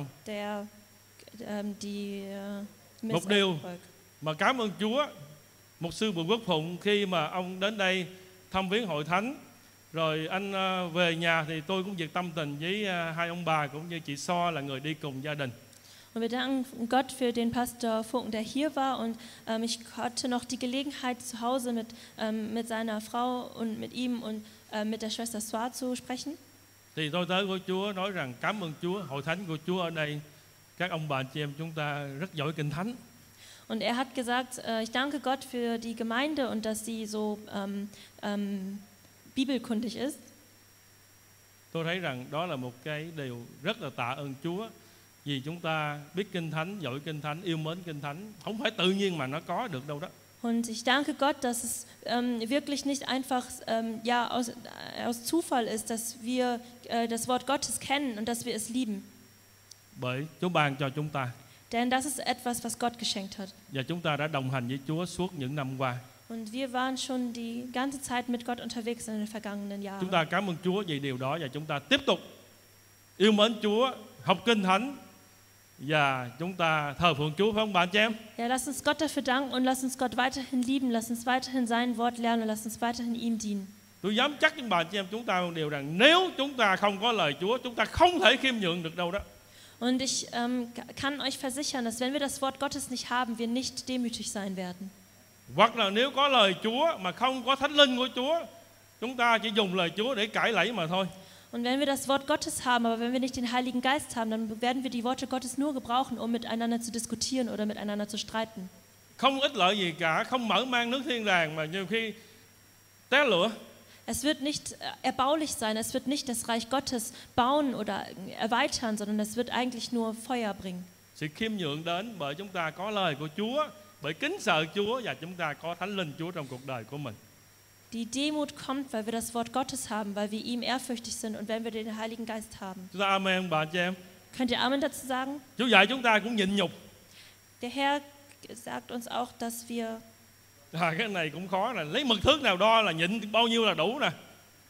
Một điều Misserfolg. mà cảm ơn Chúa, mục sư Bùi Quốc Phụng khi mà ông đến đây thăm viếng hội thánh, rồi anh về nhà thì tôi cũng việc tâm tình với hai ông bà cũng như chị So là người đi cùng gia đình. Und wir danken Gott für den Pastor Funken, der hier war. Und ich hatte noch die Gelegenheit, zu Hause mit seiner Frau und mit ihm und mit der Schwester Soa zu sprechen. Thì tôi tới với Chúa nói rằng cảm ơn Chúa, hội thánh của Chúa ở đây, các ông bà chị em chúng ta rất giỏi kinh thánh. Und er hat gesagt, ich danke Gott für die Gemeinde und dass sie so bibelkundig ist. Tôi thấy rằng đó là một cái điều rất là tạ ơn Chúa, vì chúng ta biết kinh thánh, giỏi kinh thánh, yêu mến kinh thánh, không phải tự nhiên mà nó có được đâu đó. Und ich danke Gott, dass es wirklich nicht einfach aus Zufall ist, dass wir das Wort Gottes kennen und dass wir es lieben. Bởi Chúa ban cho chúng ta. Denn das ist etwas, was Gott geschenkt hat. Và chúng ta đã đồng hành với Chúa suốt những năm qua. Und wir waren schon die ganze Zeit mit Gott unterwegs in den vergangenen Jahren. Chúng ta cảm ơn Chúa vì điều đó và chúng ta tiếp tục yêu mến Chúa, học kinh thánh và chúng ta thờ phượng Chúa, phải không bạn chị em? Ja, lass uns Gott dafür danken und lass uns Gott weiterhin lieben, lass uns weiterhin sein Wort lernen und lass uns weiterhin ihm dienen. Tôi dám chắc với bạn chị em chúng ta một điều rằng nếu chúng ta không có lời Chúa, chúng ta không thể khiêm nhường được đâu đó. Und ich kann euch versichern, dass wenn wir das Wort Gottes nicht haben, wir nicht demütig sein werden. Hoặc là nếu có lời Chúa mà không có Thánh Linh của Chúa, chúng ta chỉ dùng lời Chúa để cãi lẫy mà thôi. Und wenn wir das Wort Gottes haben, aber wenn wir nicht den Heiligen Geist haben, dann werden wir die Worte Gottes nur gebrauchen, um miteinander zu diskutieren oder miteinander zu streiten. Không ích lợi gì cả, không mở mang nước thiên đàng mà nhiều khi té lửa. Es wird nicht erbaulich sein, es wird nicht das Reich Gottes bauen oder erweitern, sondern es wird eigentlich nur Feuer bringen. Sự khiêm nhượng đến bởi chúng ta có lời của Chúa, bởi kính sợ Chúa và chúng ta có Thánh Linh Chúa trong cuộc đời của mình. Die Demut kommt, weil wir das Wort Gottes haben, weil wir ihm ehrfürchtig sind und wenn wir den Heiligen Geist haben. Chúng ta amen bạn chị em. Könnt ihr Amen dazu sagen? Chúa dạy chúng ta cũng nhịn nhục. Der Herr sagt uns auch, dass wir Cái này cũng khó nè, lấy mực thước nào đo là nhịn bao nhiêu là đủ nè.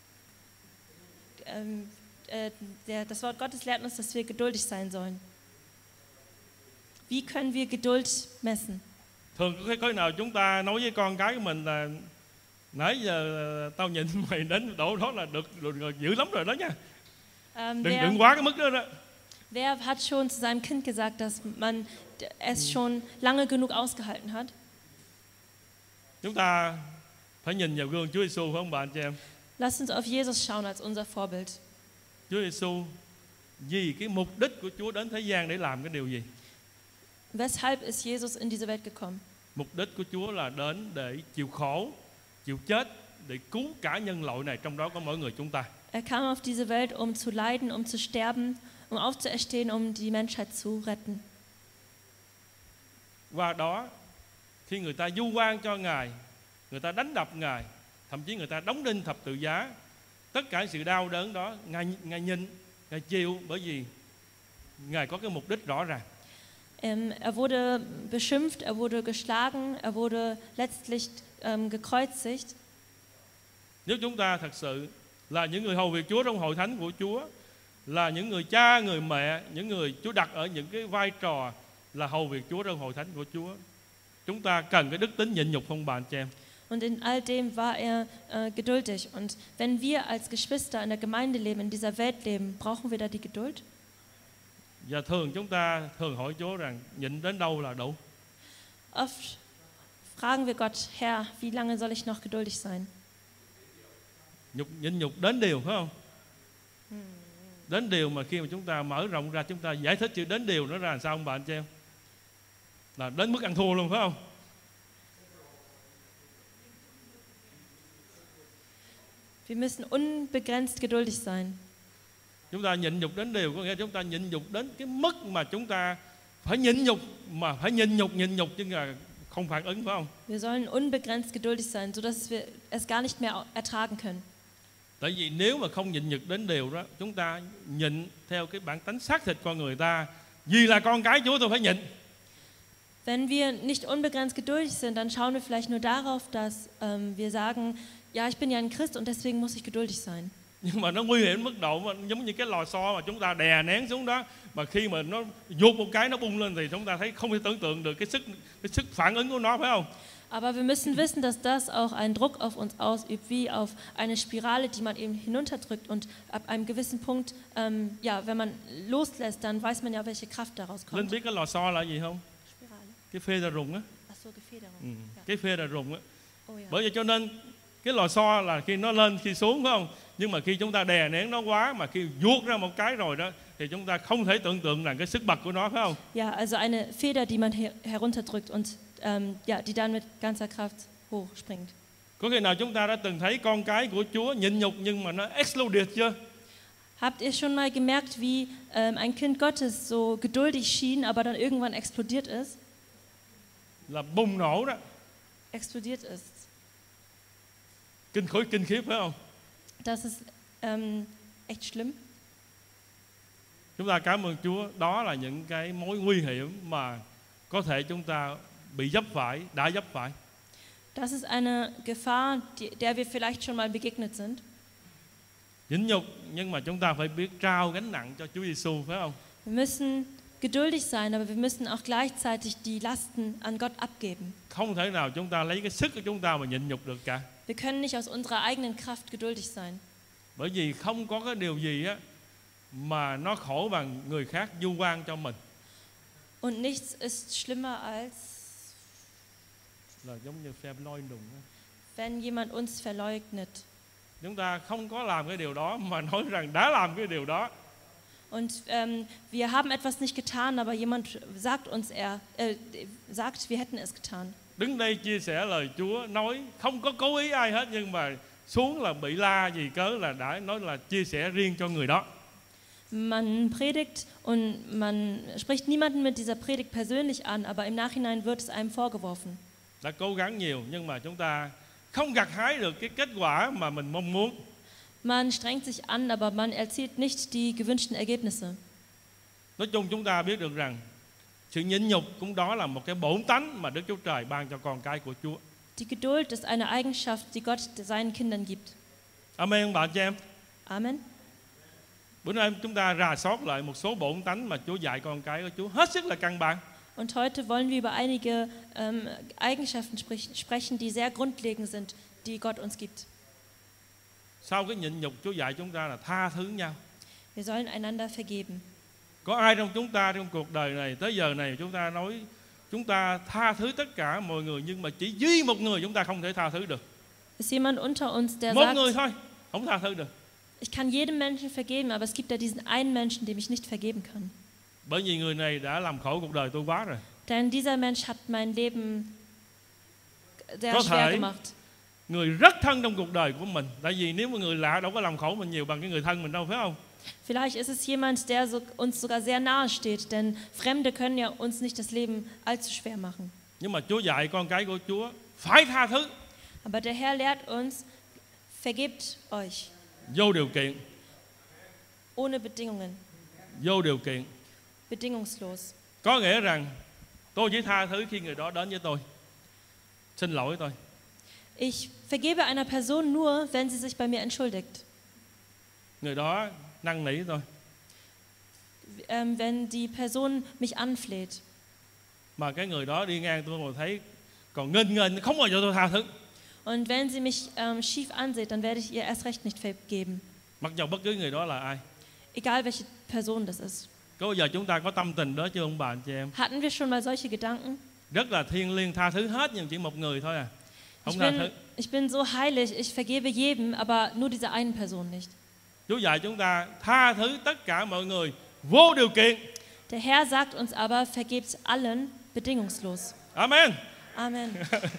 Das Wort Gottes lehrt uns, dass wir geduldig sein sollen. Wie können wir Geduld messen? Thường có khi nào chúng ta nói với con cái của mình là nãy giờ tao nhịn mày đến độ đó là được dữ lắm rồi đó nha. Đừng quá cái mức đó đó. Wer hat schon zu seinem Kind gesagt, dass man es schon lange genug ausgehalten hat? Chúng ta phải nhìn vào gương Chúa Giêsu, phải không bạn chị em? Lasst uns auf Jesus schauen als unser Vorbild. Chúa Giêsu vì cái mục đích của Chúa đến thế gian để làm cái điều gì? Weshalb ist Jesus in diese Welt gekommen? Mục đích của Chúa là đến để chịu khổ, chịu chết, để cứu cả nhân loại này, trong đó có mỗi người chúng ta. Er kam auf diese Welt, um zu leiden, um zu sterben, um aufzuerstehen, um die Menschheit zu retten. Qua đó, khi người ta vu oan cho Ngài, người ta đánh đập Ngài, thậm chí người ta đóng đinh thập tự giá, tất cả sự đau đớn đó Ngài nhìn, Ngài chịu, bởi vì Ngài có cái mục đích rõ ràng. Er wurde beschimpft, er wurde geschlagen, er wurde letztlich gekreuzigt. Nếu chúng ta thật sự là những người hầu việc Chúa trong hội thánh của Chúa, là những người cha, người mẹ, những người Chúa đặt ở những cái vai trò là hầu việc Chúa trong hội thánh của Chúa, chúng ta cần cái đức tính nhịn nhục không bạn chị em? Und in all dem war er geduldig. Und wenn wir als Geschwister in der Gemeinde leben, in dieser Welt leben, brauchen wir da die Geduld? Và chúng ta thường hỏi Chúa rằng nhịn đến đâu là đủ? Oft fragen wir Gott, Herr, wie lange soll ich noch geduldig sein? Nhịn nhục đến điều, phải không? Đến điều mà khi mà chúng ta mở rộng ra, chúng ta giải thích chữ đến điều nó ra làm sao không bạn chị em? Là đến mức ăn thua luôn, phải không? Wir müssen unbegrenzt geduldig sein. Chúng ta nhịn nhục đến điều có nghĩa chúng ta nhịn nhục đến cái mức mà chúng ta phải nhịn nhục, mà phải nhịn nhục chứ là không phản ứng, phải không? Wir sollen unbegrenzt geduldig sein, sodass wir es gar nicht mehr ertragen können. Tại vì nếu mà không nhịn nhục đến điều đó, chúng ta nhịn theo cái bản tánh xác thịt con người ta, vì là con cái Chúa tôi phải nhịn. Wenn wir nicht unbegrenzt geduldig sind, dann schauen wir vielleicht nur darauf, dass wir sagen, ja, ich bin ja ein Christ und deswegen muss ich geduldig sein. Nhưng mà nó nguy hiểm mức độ mà giống như cái lò xo mà chúng ta đè nén xuống đó, mà khi mà nó vụt một cái nó bung lên thì chúng ta thấy không thể tưởng tượng được cái sức phản ứng của nó, phải không? Aber wir müssen wissen, dass das auch einen Druck auf uns ausübt, wie auf eine Spirale, die man eben hinunterdrückt. Und ab einem gewissen Punkt, ja, wenn man loslässt, dann weiß man ja, welche Kraft daraus kommt. Linh biết cái lò xo là gì không? Spirale. Cái phê ra rùng á. Ach so, Gefederung. Ja. Cái phê ra rùng á. Oh, ja. Bởi vậy cho nên cái lò xo là khi nó lên khi xuống, phải không? Nhưng mà khi chúng ta đè nén nó quá, mà khi vuốt ra một cái rồi đó, thì chúng ta không thể tưởng tượng là cái sức bật của nó, phải không? Ja, also eine Feder, die man herunterdrückt und ja, die dann mit ganzer Kraft hochspringt. Có khi nào chúng ta đã từng thấy con cái của Chúa nhịn nhục nhưng mà nó exploded chưa? Habt ihr schon mal gemerkt, wie ein Kind Gottes so geduldig schien, aber dann irgendwann explodiert ist? Là bùng nổ đó. Explodiert ist. Kinh khiếp, phải không? Das ist echt schlimm. Chúng ta cảm ơn Chúa, đó là những cái mối nguy hiểm mà có thể chúng ta bị vấp phải, đã vấp phải. Das ist eine Gefahr, der wir vielleicht schon mal begegnet sind. Nhịn nhục, nhưng mà chúng ta phải biết trao gánh nặng cho Chúa Giêsu, phải không? Wir müssen geduldig sein, aber wir müssen auch gleichzeitig die Lasten an Gott abgeben. Không thể nào chúng ta lấy cái sức của chúng ta mà nhịn nhục được cả. Wir können nicht aus unserer eigenen Kraft geduldig sein. Bởi vì không có cái điều gì á mà nó khổ bằng người khác vu oan cho mình. Und nichts ist schlimmer als Là giống như Verleumdung. wenn jemand uns verleugnet. Chúng ta không có làm cái điều đó mà nói rằng đã làm cái điều đó. Und wir haben etwas nicht getan, aber jemand sagt uns, sagt, wir hätten es getan. Đứng đây chia sẻ lời Chúa, nói không có cố ý ai hết, nhưng mà xuống là bị la vì cớ là đã nói là chia sẻ riêng cho người đó. Man predigt und man spricht niemanden mit dieser Predigt persönlich an, aber im Nachhinein wird es einem vorgeworfen. Đã cố gắng nhiều nhưng mà chúng ta không gặt hái được cái kết quả mà mình mong muốn. Man strengt sich an, aber man erzielt nicht die gewünschten Ergebnisse. Nói chung chúng ta biết được rằng sự nhịn nhục cũng đó là một cái bổn tánh mà Đức Chúa Trời ban cho con cái của Chúa. Die Geduld ist eine Eigenschaft, die Gott seinen Kindern gibt. Amen bạn chị em. Amen. Bữa nay chúng ta rà soát lại một số bổn tánh mà Chúa dạy con cái của Chúa hết sức là căn bản. Und heute wollen wir über einige Eigenschaften sprechen, die sehr grundlegend sind, die Gott uns gibt. Sau cái nhịn nhục, Chúa dạy chúng ta là tha thứ nhau. Wir sollen einander vergeben. Có ai trong chúng ta trong cuộc đời này tới giờ này chúng ta nói chúng ta tha thứ tất cả mọi người, nhưng mà chỉ duy một người chúng ta không thể tha thứ được. Ist jemand unter uns, der Một sagt, người thôi, không tha thứ được. ich kann jedem Menschen vergeben, aber es gibt da diesen einen Menschen, dem ich nicht vergeben kann. Bởi vì người này đã làm khổ cuộc đời tôi quá rồi. Denn dieser Mensch hat mein Leben sehr Có schwer thể gemacht. người rất thân trong cuộc đời của mình. Tại vì nếu mà người lạ đâu có làm khổ mình nhiều bằng cái người thân mình đâu, phải không? Vielleicht ist es jemand, der uns sogar sehr nahe steht, denn Fremde können ja uns nicht das Leben allzu schwer machen. Nhưng mà Chúa dạy con cái của Chúa phải tha thứ. Aber der Herr lehrt uns, vergebt euch, Vô điều kiện. ohne Bedingungen, Vô điều kiện. bedingungslos. Có nghĩa rằng tôi chỉ tha thứ khi người đó đến với tôi, xin lỗi tôi. Ich vergebe einer Person nur, wenn sie sich bei mir entschuldigt. Người đó năn nỉ tôi. Wenn die Person mich anfleht. Mà cái người đó đi ngang tôi mà thấy còn nghênh không bao giờ tôi tha thứ. Und wenn sie mich schief ansieht, dann werde ich ihr erst recht nicht vergeben. Mặc dầu bất cứ người đó là ai. Egal welche Person das ist. Có bao giờ chúng ta có tâm tình đó chưa ông bà anh chị em? Hatten wir schon mal solche Gedanken? Rất là thiêng liêng tha thứ hết, nhưng chỉ một người thôi à. Không tha thứ. Ich bin so heilig, ich vergebe jedem, aber nur dieser einen Person nicht. Chúa dạy chúng ta tha thứ tất cả mọi người vô điều kiện. Der Herr sagt uns aber, vergebt allen bedingungslos. Amen. Amen.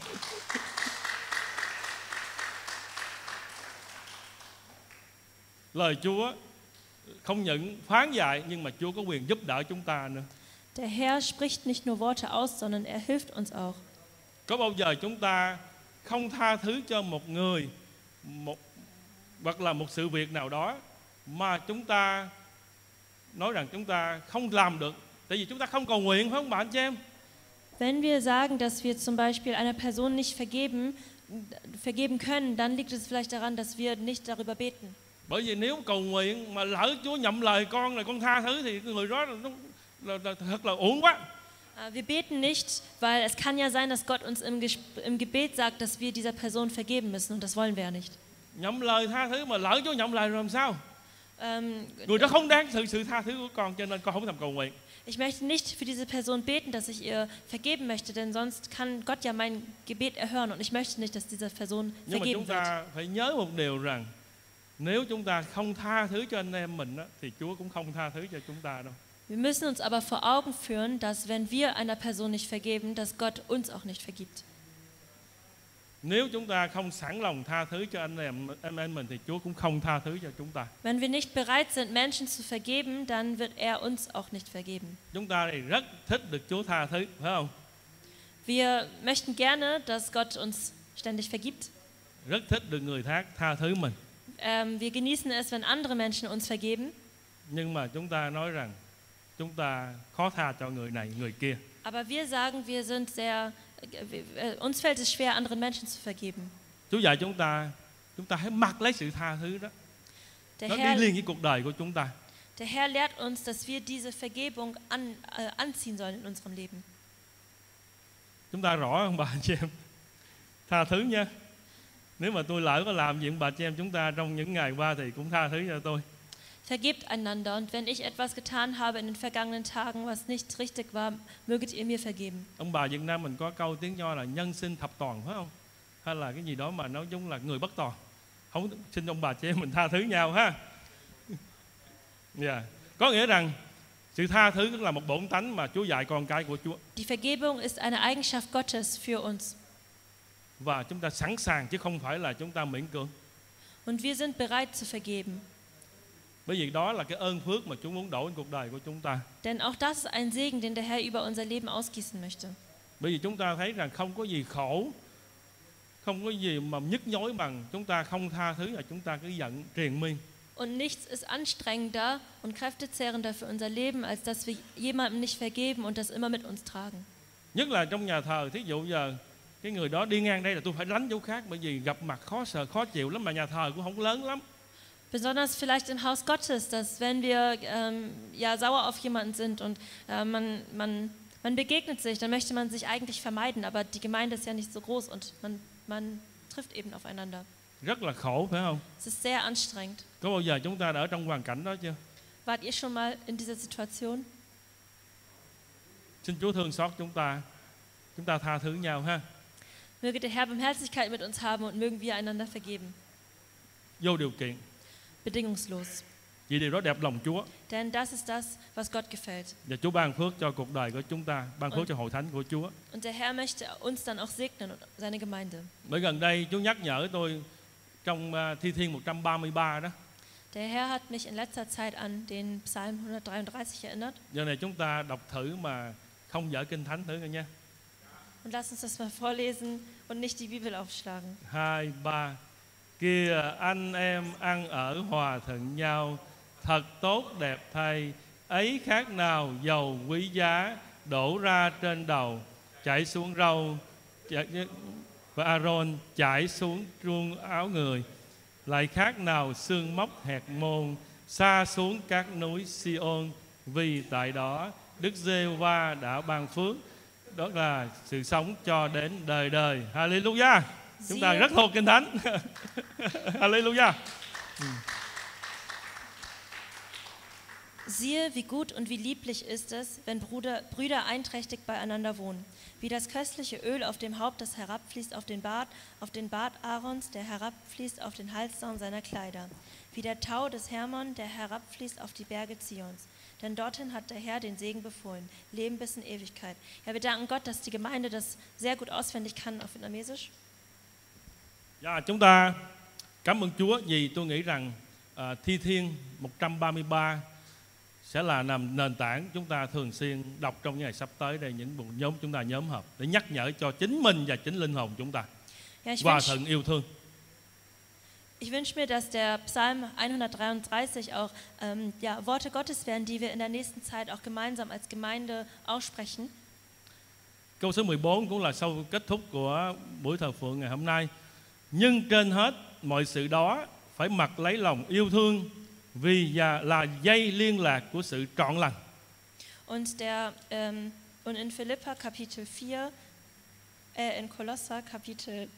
Lời Chúa không những phán dạy nhưng mà Chúa có quyền giúp đỡ chúng ta nữa. Der Herr spricht nicht nur Worte aus, sondern er hilft uns auch. Có bao giờ chúng ta không tha thứ cho một người, hoặc là một sự việc nào đó mà chúng ta nói rằng chúng ta không làm được, tại vì chúng ta không cầu nguyện, phải không bạn chị em? Wenn wir sagen, dass wir zum Beispiel einer Person nicht vergeben können, dann liegt es vielleicht daran, dass wir nicht darüber beten. Bởi vì nếu cầu nguyện mà lỡ Chúa nhậm lời con là con tha thứ thì người đó là thật là uổng quá. Wir beten nicht, weil es kann ja sein, dass Gott uns im Gebet sagt, dass wir dieser Person vergeben müssen, und das wollen wir ja nicht. Nhậm lời tha thứ mà lỡ Chúa nhậm lời rồi làm sao? Người đó không đáng sự tha thứ của con, cho nên con không thèm cầu nguyện. Ich möchte nicht für diese Person beten, dass ich ihr vergeben möchte, denn sonst kann Gott ja mein Gebet erhören, und ich möchte nicht, dass dieser Person Nhưng mà vergeben chúng wird. ta phải nhớ một điều rằng nếu chúng ta không tha thứ cho anh em mình thì Chúa cũng không tha thứ cho chúng ta đâu. Wir müssen uns aber vor Augen führen, dass wenn wir einer Person nicht vergeben, dass Gott uns auch nicht vergibt. Nếu chúng ta không sẵn lòng tha thứ cho anh em mình thì Chúa cũng không tha thứ cho chúng ta. Wenn wir nicht bereit sind, Menschen zu vergeben, dann wird er uns auch nicht vergeben. Chúng ta thì rất thích được Chúa tha thứ, phải không? Wir möchten gerne, dass Gott uns ständig vergibt. Rất thích được người khác tha thứ mình. Wir genießen es, wenn andere Menschen uns vergeben. Nhưng mà chúng ta nói rằng chúng ta khó tha cho người này người kia. Aber wir sagen, uns fällt es schwer, anderen Menschen zu vergeben. Chúa dạy chúng ta hãy mặc lấy sự tha thứ đó. Der Nó đi Herr, liền với cuộc đời của chúng ta. der Herr lehrt uns, dass wir diese Vergebung anziehen sollen in unserem Leben. Chúng ta rõ không bà chị em? Tha thứ nha. Nếu mà tôi lỡ có làm gì bà chị em chúng ta trong những ngày qua thì cũng tha thứ cho tôi. Vergebt einander, und wenn ich etwas getan habe in den vergangenen Tagen, was nicht richtig war, möget ihr mir vergeben. Ông bà Việt Nam mình có câu tiếng Nho là nhân sinh thập toàn phải không? Hay là cái gì đó mà nói chung là người bất toàn. Không, xin ông bà chị em mình tha thứ nhau ha. Yeah. Có nghĩa rằng sự tha thứ cũng là một bổn tánh mà Chúa dạy con cái của Chúa. Die Vergebung ist eine Eigenschaft Gottes für uns. Và chúng ta sẵn sàng chứ không phải là chúng ta miễn cưỡng. Und wir sind bereit zu vergeben. Bởi vì đó là cái ơn phước mà Chúa muốn đổ lên cuộc đời của chúng ta. Denn auch das ist ein Segen, den der Herr über unser Leben ausgießen möchte. Bởi vì chúng ta thấy rằng không có gì khổ, không có gì mà nhức nhối bằng chúng ta không tha thứ và chúng ta cứ giận triền miên. Und nichts ist anstrengender und kräftezehrender für unser Leben, als dass wir jemandem nicht vergeben und das immer mit uns tragen. Nhất là trong nhà thờ, thí dụ giờ cái người đó đi ngang đây là tôi phải lánh chỗ khác bởi vì gặp mặt khó sợ, khó chịu lắm, mà nhà thờ cũng không lớn lắm. Besonders vielleicht im Haus Gottes, dass wenn wir sauer auf jemanden sind und man begegnet sich, dann möchte man sich eigentlich vermeiden, aber die Gemeinde ist ja nicht so groß und man trifft eben aufeinander. Rất là khổ phải không? Es ist sehr anstrengend. Có bao giờ chúng ta đã ở trong hoàn cảnh đó chưa? Wart ihr schon mal in dieser Situation? Xin Chúa thương xót chúng ta tha thứ nhau ha. Möge der Herr Barmherzigkeit mit uns haben und mögen wir einander vergeben. Vô điều kiện. Bedingungslos. Vì điều đó đẹp lòng Chúa. Denn das ist das, was Gott gefällt. Và Chúa ban phước cho cuộc đời của chúng ta, ban phước cho hội thánh của Chúa. Und der Herr möchte uns dann auch segnen und seine Gemeinde. Bởi gần đây Chúa nhắc nhở tôi trong Thi Thiên 133 đó. Der Herr hat mich in letzter Zeit an den Psalm 133 erinnert. Giờ này chúng ta đọc thử mà không dở kinh thánh thử nha. Und lass uns das mal vorlesen und nicht die Bibel aufschlagen. 2, 3. Kìa anh em ăn ở hòa thuận nhau, thật tốt đẹp thay, ấy khác nào dầu quý giá đổ ra trên đầu, chảy xuống râu và Aaron chảy xuống truông áo người, lại khác nào xương móc hẹt môn xa xuống các núi Sion, vì tại đó Đức Giê-hô-va đã ban phước, đó là sự sống cho đến đời đời. Hallelujah. Chúng ta rất thuộc kinh thánh. Hallelujah. Siehe, wie gut und wie lieblich ist es, wenn Brüder einträchtig beieinander wohnen. Wie das köstliche Öl auf dem Haupt, das herabfließt auf den Bart Aarons, der herabfließt auf den Halssaum seiner Kleider. Wie der Tau des Hermon, der herabfließt auf die Berge Zions. Denn dorthin hat der Herr den Segen befohlen, Leben bis in Ewigkeit. Ja, wir danken Gott, dass die Gemeinde das sehr gut auswendig kann auf Vietnamesisch. Ja, chúng ta cảm ơn Chúa vì tôi nghĩ rằng Thi Thiên 133 sẽ là nằm nền tảng chúng ta thường xuyên đọc trong những ngày sắp tới đây, những buổi nhóm chúng ta nhóm họp để nhắc nhở cho chính mình và chính linh hồn chúng ta hòa thuận yêu thương. Ich wünsche mir, dass der Psalm 133 auch Worte Gottes werden, die wir in der nächsten Zeit auch gemeinsam als Gemeinde aussprechen. Câu số 14 cũng là sau kết thúc của buổi thờ phượng ngày hôm nay. Nhưng trên hết mọi sự đó phải mặc lấy lòng yêu thương, vì là dây liên lạc của sự trọn lành. Und in Philippa Kapitel 4, in Kolosser Kapitel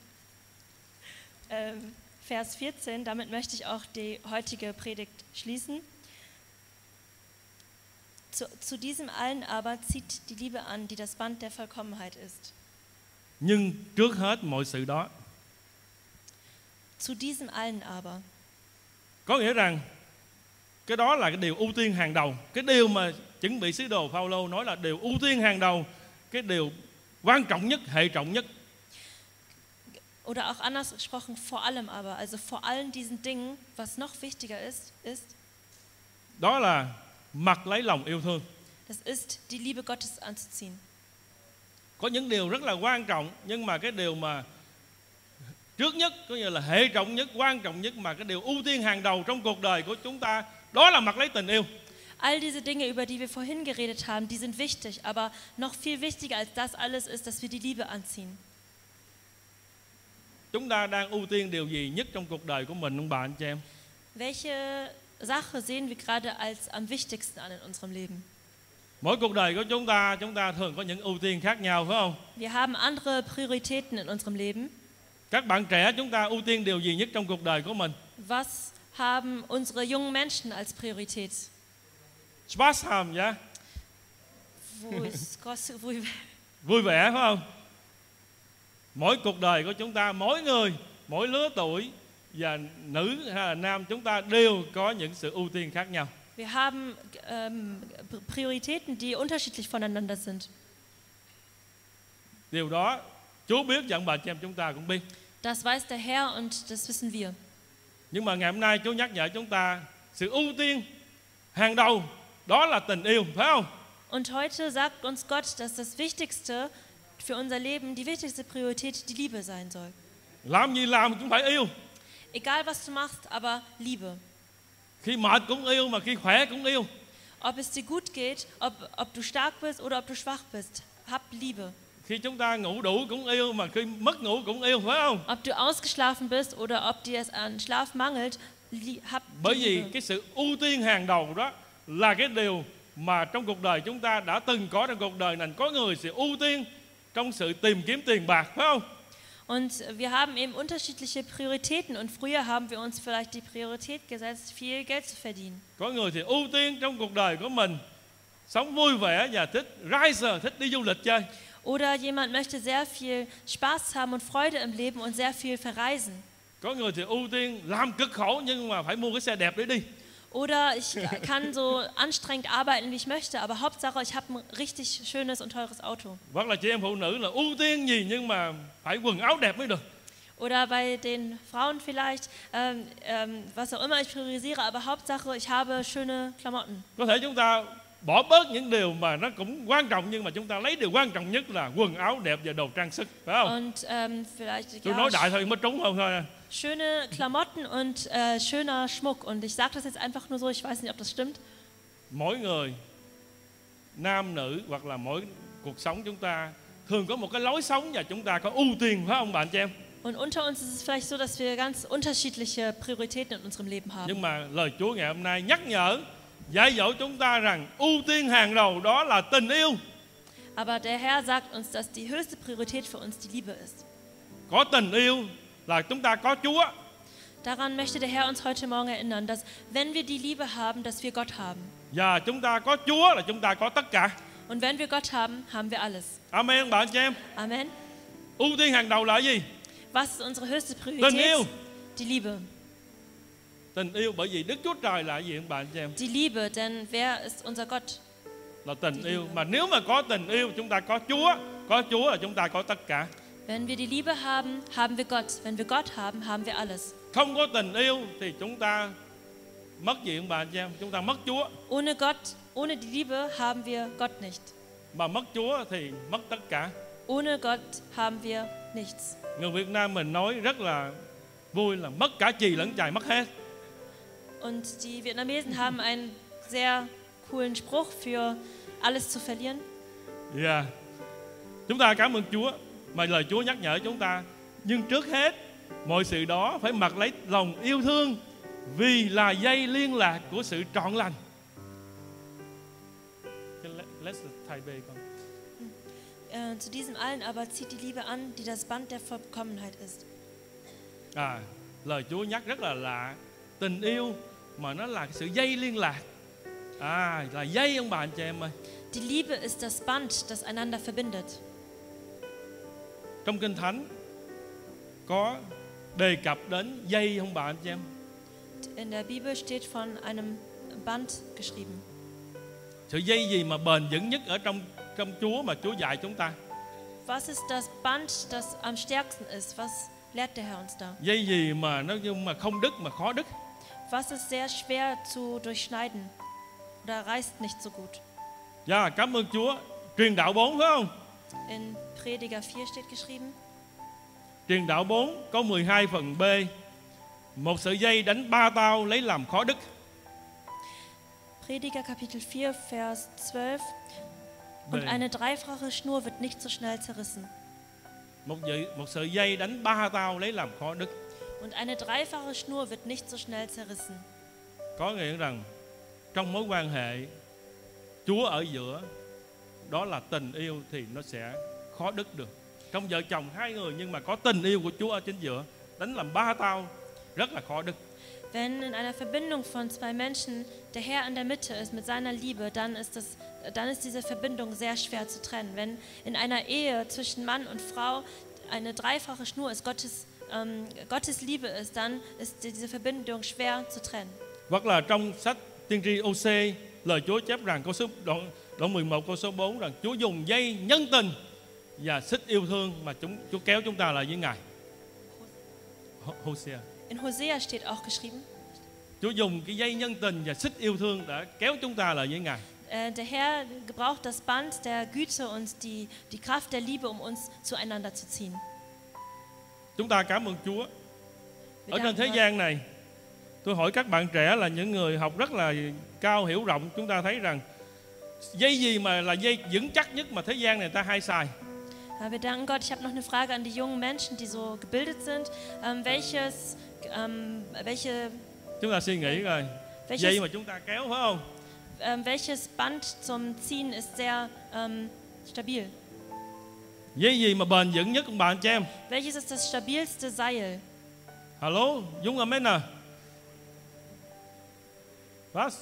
3, Vers 14, damit möchte ich auch die heutige Predigt schließen. Zu diesem allen aber zieht die Liebe an, die das Band der Vollkommenheit ist. Nhưng trước hết mọi sự đó. Zu diesem allen aber. Có nghĩa rằng cái đó là cái điều ưu tiên hàng đầu, cái điều mà chuẩn bị sứ đồ Phaolô nói là điều ưu tiên hàng đầu, cái điều quan trọng nhất, hệ trọng nhất. Oder auch anders gesprochen, vor allem aber, also vor allen diesen Dingen, was noch wichtiger ist đó là mặc lấy lòng yêu thương. Das ist die Liebe Gottes anzuziehen. Có những điều rất là quan trọng, nhưng mà cái điều mà trước nhất, có nghĩa là hệ trọng nhất, quan trọng nhất, mà cái điều ưu tiên hàng đầu trong cuộc đời của chúng ta Đó là mặc lấy tình yêu. All diese Dinge, über die wir vorhin geredet haben, die sind wichtig, aber noch viel wichtiger als das alles ist, dass wir die Liebe anziehen. Chúng ta đang ưu tiên điều gì nhất trong cuộc đời của mình ông bà anh chị em? Welche Sache sehen wir gerade als am wichtigsten an in unserem Leben? Mỗi cuộc đời của chúng ta thường có những ưu tiên khác nhau phải không? Wir haben andere Prioritäten in unserem Leben. Các bạn trẻ chúng ta ưu tiên điều gì nhất trong cuộc đời của mình? Was haben unsere jungen Menschen als Priorität? Spaß haben, ja? Vui vẻ phải không? Mỗi cuộc đời của chúng ta, mỗi người, mỗi lứa tuổi và nữ hay là nam, chúng ta đều có những sự ưu tiên khác nhau. Wir haben Prioritäten, die unterschiedlich voneinander sind. Điều đó Chúa biết và ông bà chị em chúng ta cũng biết. Das weiß der Herr und das wissen wir. Nhưng mà ngày hôm nay Chúa nhắc nhở chúng ta sự ưu tiên hàng đầu đó là tình yêu, phải không? Und heute sagt uns Gott, dass das Wichtigste für unser Leben, die wichtigste Priorität die Liebe sein soll. Làm gì làm cũng phải yêu. Egal was du machst, aber Liebe. Khi mệt cũng yêu mà khi khỏe cũng yêu. Ob es dir gut geht, ob du stark bist oder ob du schwach bist, hab Liebe. Khi chúng ta ngủ đủ cũng yêu mà khi mất ngủ cũng yêu, phải không? Ob du ausgeschlafen bist oder ob dir es an Schlaf mangelt, hab Bởi die vì Liebe. cái sự ưu tiên hàng đầu đó là cái điều mà trong cuộc đời chúng ta đã từng có trong cuộc đời này. Có người sẽ ưu tiên trong sự tìm kiếm tiền bạc, phải không? Und wir haben eben unterschiedliche Prioritäten und früher haben wir uns vielleicht die Priorität gesetzt, viel Geld zu verdienen. Có người thì ưu tiên trong cuộc đời của mình sống vui vẻ và thích reise, thích đi du lịch chơi. Oder jemand möchte sehr viel Spaß haben und Freude im Leben und sehr viel verreisen. Có người thì ưu tiên làm cực khổ nhưng mà phải mua cái xe đẹp để đi. Oder ich kann so anstrengend arbeiten, wie ich möchte, aber Hauptsache, ich habe ein richtig schönes und teures Auto. Hoặc là chị em phụ nữ là ưu tiên gì nhưng mà phải quần áo đẹp mới được. Oder bei den Frauen vielleicht, was auch immer ich priorisiere, aber Hauptsache, ich habe schöne Klamotten. Có thể chúng ta bỏ bớt những điều mà nó cũng quan trọng nhưng mà chúng ta lấy điều quan trọng nhất là quần áo đẹp và đồ trang sức, phải không? Und vielleicht Tôi nói đại thôi mới trúng không thôi. schöne Klamotten und schöner Schmuck. Und ich sage das jetzt einfach nur so, ich weiß nicht, ob das stimmt. Mỗi người, nam nữ hoặc là mỗi cuộc sống chúng ta thường có một cái lối sống và chúng ta có ưu tiên, phải không bạn chị em? Und unter uns ist es vielleicht so, dass wir ganz unterschiedliche Prioritäten in unserem Leben haben. Nhưng mà lời Chúa ngày hôm nay nhắc nhở, dạy dỗ chúng ta rằng ưu tiên hàng đầu đó là tình yêu. Aber der Herr sagt uns, dass die höchste Priorität für uns die Liebe ist. Có tình yêu là chúng ta có Chúa. Daran möchte der Herr uns heute Morgen erinnern, dass wenn wir die Liebe haben, dass wir Gott haben. Và chúng ta có Chúa là chúng ta có tất cả. Und wenn wir Gott haben wir alles. Amen bạn chị em. Amen. Ưu tiên hàng đầu là gì? Was ist unsere höchste Tình Priorität? yêu. Die Liebe. Tình yêu bởi vì Đức Chúa Trời là gì bạn chị em? Die Liebe, denn wer ist unser Gott? Là tình yêu. Mà nếu mà có tình yêu chúng ta có Chúa. Có Chúa là chúng ta có tất cả. Wenn wir die Liebe haben, haben wir Gott. Wenn wir Gott haben wir alles. Không có tình yêu thì chúng ta mất gì bạn chị em? Chúng ta mất Chúa. Ohne Gott, ohne die Liebe haben wir Gott nicht. Mà mất Chúa thì mất tất cả. Ohne Gott haben wir nichts. Người Việt Nam mình nói rất là vui là mất cả chì lẫn chài mất hết. Und die Vietnamesen haben einen sehr coolen Spruch für alles zu verlieren. Yeah. Chúng ta cảm ơn Chúa mà lời Chúa nhắc nhở chúng ta. Nhưng trước hết mọi sự đó phải mặc lấy lòng yêu thương vì là dây liên lạc của sự trọn lành. Zu diesem allen aber zieht die Liebe an, die das Band der Vollkommenheit ist. Lời Chúa nhắc rất là lạ. Tình yêu mà nó là sự dây liên lạc. Là dây ông bà anh chị em ơi. Die Liebe ist das Band, das einander verbindet. Trong Kinh Thánh có đề cập đến dây ông bà anh chị em. In der Bibel steht von einem Band geschrieben. Sự dây gì mà bền vững nhất ở trong Chúa mà Chúa dạy chúng ta? Was ist das Band, das am stärksten ist? Was lehrt der Herr uns da? Dây gì mà nó nhưng mà không đứt mà khó đứt? Was ist sehr schwer zu durchschneiden oder reißt nicht so gut? Cảm ơn Chúa. Truyền đạo 4 phải không? In Prediger 4 steht geschrieben. Truyền đạo 4 có 12 phần B. Một sợi dây đánh 3 tao lấy làm khó đứt. Prediger Kapitel 4, Vers 12. Und về eine dreifache Schnur wird nicht so schnell zerrissen. một sợi dây đánh ba tao lấy làm kho đức. Und eine dreifache Schnur wird nicht so schnell zerrissen. Có nghĩa rằng trong mối quan hệ Chúa ở giữa, đó là tình yêu, thì nó sẽ khó đứt được. Trong vợ chồng hai người nhưng mà có tình yêu của Chúa ở chính giữa, đánh làm ba tao rất là khó đứt. Wenn in einer Verbindung von zwei Menschen der Herr in der Mitte ist mit seiner Liebe, dann ist diese Verbindung sehr schwer zu trennen. Wenn in einer Ehe zwischen Mann und Frau eine dreifache Schnur ist, Gottes Liebe ist, dann ist diese Verbindung schwer zu trennen. Hoặc là trong sách tiên tri OC, lời Chúa chép rằng đoạn 11 câu số 4 rằng Chúa dùng dây nhân tình và xích yêu thương mà Chúa kéo chúng ta lại với Ngài. Hosea. In Hosea steht auch geschrieben, Chúa dùng cái dây nhân tình và xích yêu thương đã kéo chúng ta lại với Ngài. der Herr gebraucht das Band der Güte und die Kraft der Liebe, um uns zueinander zu ziehen. Chúng ta cảm ơn Chúa. Wir Ở trên danken thế Gott. gian này, tôi hỏi các bạn trẻ là những người học rất là cao hiểu rộng, chúng ta thấy rằng dây gì mà là dây vững chắc nhất mà thế gian này ta hay xài? Wir danken Gott. Ich habe noch eine Frage an die jungen Menschen, die so gebildet sind. Welche Chúng ta suy nghĩ rồi, dây welches, mà chúng ta kéo phải không? welches Band zum Ziehen ist sehr stabil? Dây gì mà bền vững nhất ông bà anh chị em? Welches ist das stabilste Seil? Hallo, Dung Amen à? Was?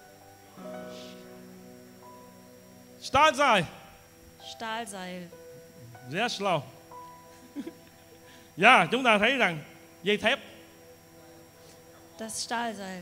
Stahlseil. Stahlseil. Sehr slow. Dạ, chúng ta thấy rằng dây thép. Das Stahlseil.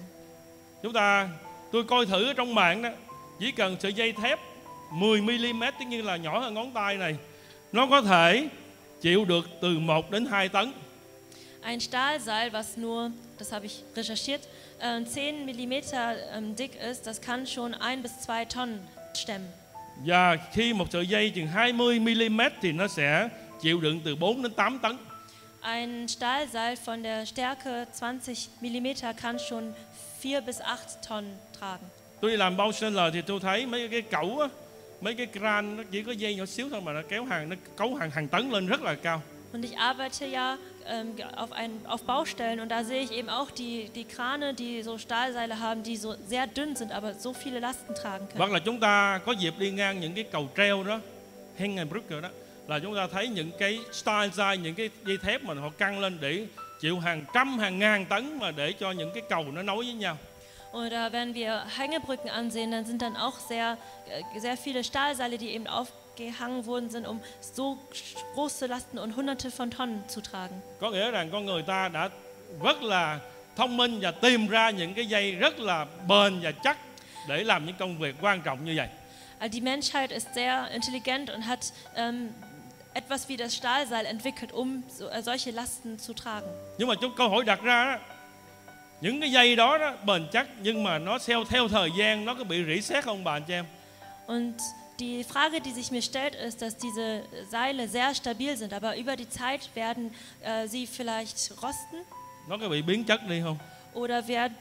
Tôi coi thử ở trong mạng đó, chỉ cần sợi dây thép 10mm, tất nhiên là nhỏ hơn ngón tay này, nó có thể chịu được từ 1 đến 2 tấn. Ein Stahlseil, was nur, das habe ich recherchiert, 10 mm dick ist, das kann schon 1 bis 2 Tonnen stemmen. Và khi một sợi dây chừng 20mm thì nó sẽ chịu đựng từ 4 đến 8 tấn. Ein Stahlseil von der Stärke 20 mm kann schon 4 bis 8 Tonnen tragen. Tôi làm bao seller thì tôi thấy mấy cái cẩu á, mấy cái crane nó chỉ có dây nhỏ xíu thôi mà nó kéo hàng, nó cấu hàng tấn lên rất là cao. Und ich arbeite ja auf Baustellen und da sehe ich eben auch die Krane, die so Stahlseile haben, die so sehr dünn sind, aber so viele Lasten tragen können. Hoặc là chúng ta có dịp đi ngang những cái cầu treo đó, Hengenbrücke đó, là chúng ta thấy những cái Stahlseil, những cái dây thép mà họ căng lên để chịu hàng trăm, hàng ngàn tấn mà để cho những cái cầu nó nối với nhau. Oder wenn wir Hängebrücken ansehen, dann sind dann auch sehr viele Stahlseile, die eben aufgehangen worden sind, um so große Lasten und hunderte von Tonnen zu tragen. Có nghĩa rằng con người ta đã rất là thông minh và tìm ra những cái dây rất là bền và chắc để làm những công việc quan trọng như vậy. Die Menschheit ist sehr intelligent und hat etwas wie das Stahlseil entwickelt, um solche Lasten zu tragen. Nhưng mà câu hỏi đặt ra đó, những cái dây đó bền chắc nhưng mà nó theo thời gian nó có bị rỉ sét không bà anh chị em? Und die Frage, die sich mir stellt, ist, dass diese Seile sehr stabil sind, aber über die Zeit werden sie vielleicht rosten Nó có bị biến chất đi không? oder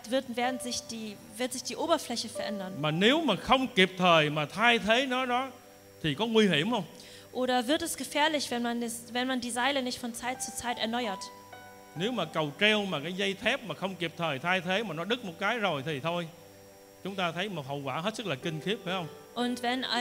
wird sich die Oberfläche verändern? Mà nếu mà không kịp thời mà thay thế nó đó thì có nguy hiểm không? Oder wird es gefährlich, wenn man die Seile nicht von Zeit zu Zeit erneuert? Nếu mà cầu treo mà cái dây thép mà không kịp thời thay thế mà nó đứt một cái rồi thì thôi, chúng ta thấy một hậu quả hết sức là kinh khiếp, phải không? Und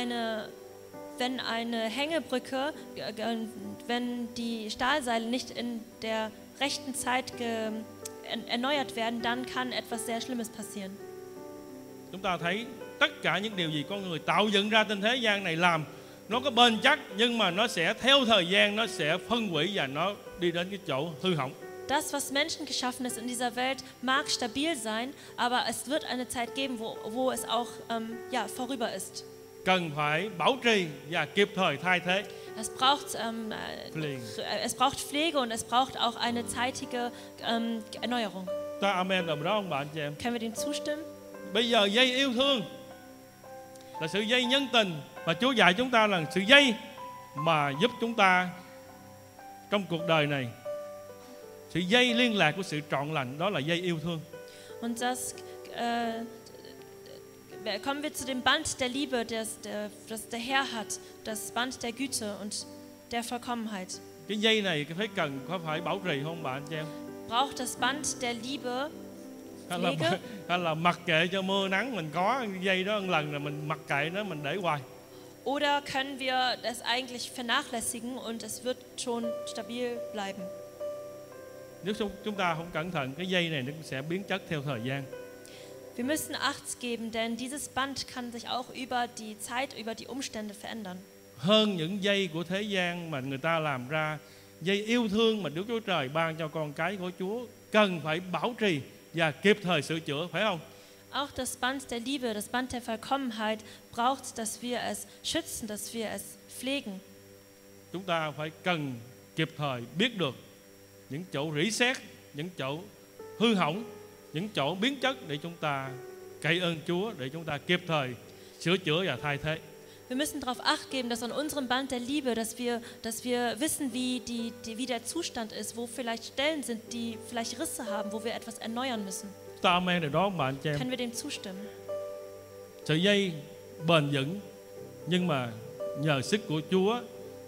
wenn eine Hängebrücke, wenn die Stahlseile nicht in der rechten Zeit erneuert werden, dann kann etwas sehr Schlimmes passieren. Chúng ta thấy tất cả những điều gì con người tạo dựng ra trên thế gian này làm, nó có bền chắc nhưng mà nó sẽ theo thời gian nó sẽ phân hủy và nó đi đến cái chỗ hư hỏng. Das, was Menschen geschaffen ist in dieser Welt, mag stabil sein, aber es wird eine Zeit geben, wo es auch vorüber ist. Cần phải bảo trì và kịp thời thay thế. Es braucht Pflege und es braucht auch eine zeitige Erneuerung. Ta amen rồi đó ông bà anh chị em. Können wir dem zustimmen? Bây giờ dây yêu thương là sự dây nhân tình mà Chúa dạy chúng ta là sự dây mà giúp chúng ta trong cuộc đời này. Sự dây liên lạc của sự trọn lành đó là dây yêu thương. Und kommen wir zu dem Band der Liebe, das der Herr hat, das Band der Güte und der Vollkommenheit. Cái dây này có phải bảo trì không bạn chị em? Braucht das Band der Liebe Pflege? Hay là mặc kệ cho mưa nắng, mình có cái dây đó một lần rồi mình mặc kệ nó, mình để hoài? Oder können wir das eigentlich vernachlässigen und es wird schon stabil bleiben? Nếu chúng ta không cẩn thận, cái dây này nó sẽ biến chất theo thời gian. Wir müssen Acht geben, denn dieses Band kann sich auch über die Zeit, über die Umstände verändern. Hơn những dây của thế gian mà người ta làm ra, dây yêu thương mà Đức Chúa Trời ban cho con cái của Chúa cần phải bảo trì và kịp thời sửa chữa, phải không? Auch das Band der Liebe, das Band der Vollkommenheit braucht, dass wir es schützen, dass wir es pflegen. Chúng ta phải cần kịp thời biết được những chỗ rỉ sét, những chỗ hư hỏng, những chỗ biến chất để chúng ta cậy ơn Chúa, để chúng ta kịp thời sửa chữa và thay thế. Wir müssen darauf Acht geben, dass an unserem Band der Liebe, dass wir wissen, wie der Zustand ist, wo vielleicht Stellen sind, die vielleicht Risse haben, wo wir etwas erneuern müssen. Ta amen điều đó không bạn chị em? Können wir dem zustimmen? Sợi dây bền vững, nhưng mà nhờ sức của Chúa,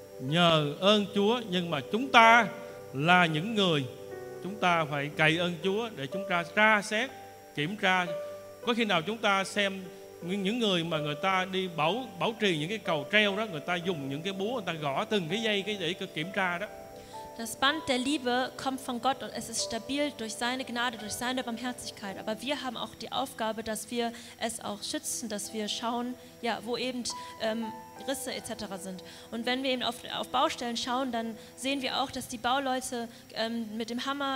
nhờ ơn Chúa, nhưng mà chúng ta là những người, chúng ta phải cậy ơn Chúa để chúng ta tra xét, kiểm tra. Có khi nào chúng ta xem những người mà người ta đi bảo trì những cái cầu treo đó, người ta dùng những cái búa, người ta gõ từng cái dây để kiểm tra đó. Das Band der Liebe kommt von Gott und es ist stabil durch seine Gnade, durch seine Barmherzigkeit. Aber wir haben auch die Aufgabe, dass wir es auch schützen, dass wir schauen, ja, wo eben Risse etc. sind. Und wenn wir eben auf Baustellen schauen, dann sehen wir auch, dass die Bauleute mit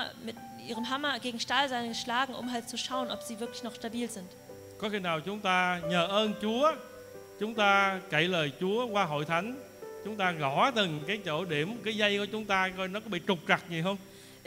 ihrem Hammer gegen Stahlseile schlagen, um halt zu schauen, ob sie wirklich noch stabil sind. Có khi nào chúng ta nhờ ơn Chúa, chúng ta cậy lời Chúa qua hội thánh, chúng ta gõ từng cái chỗ điểm, cái dây của chúng ta coi nó có bị trục trặc gì không?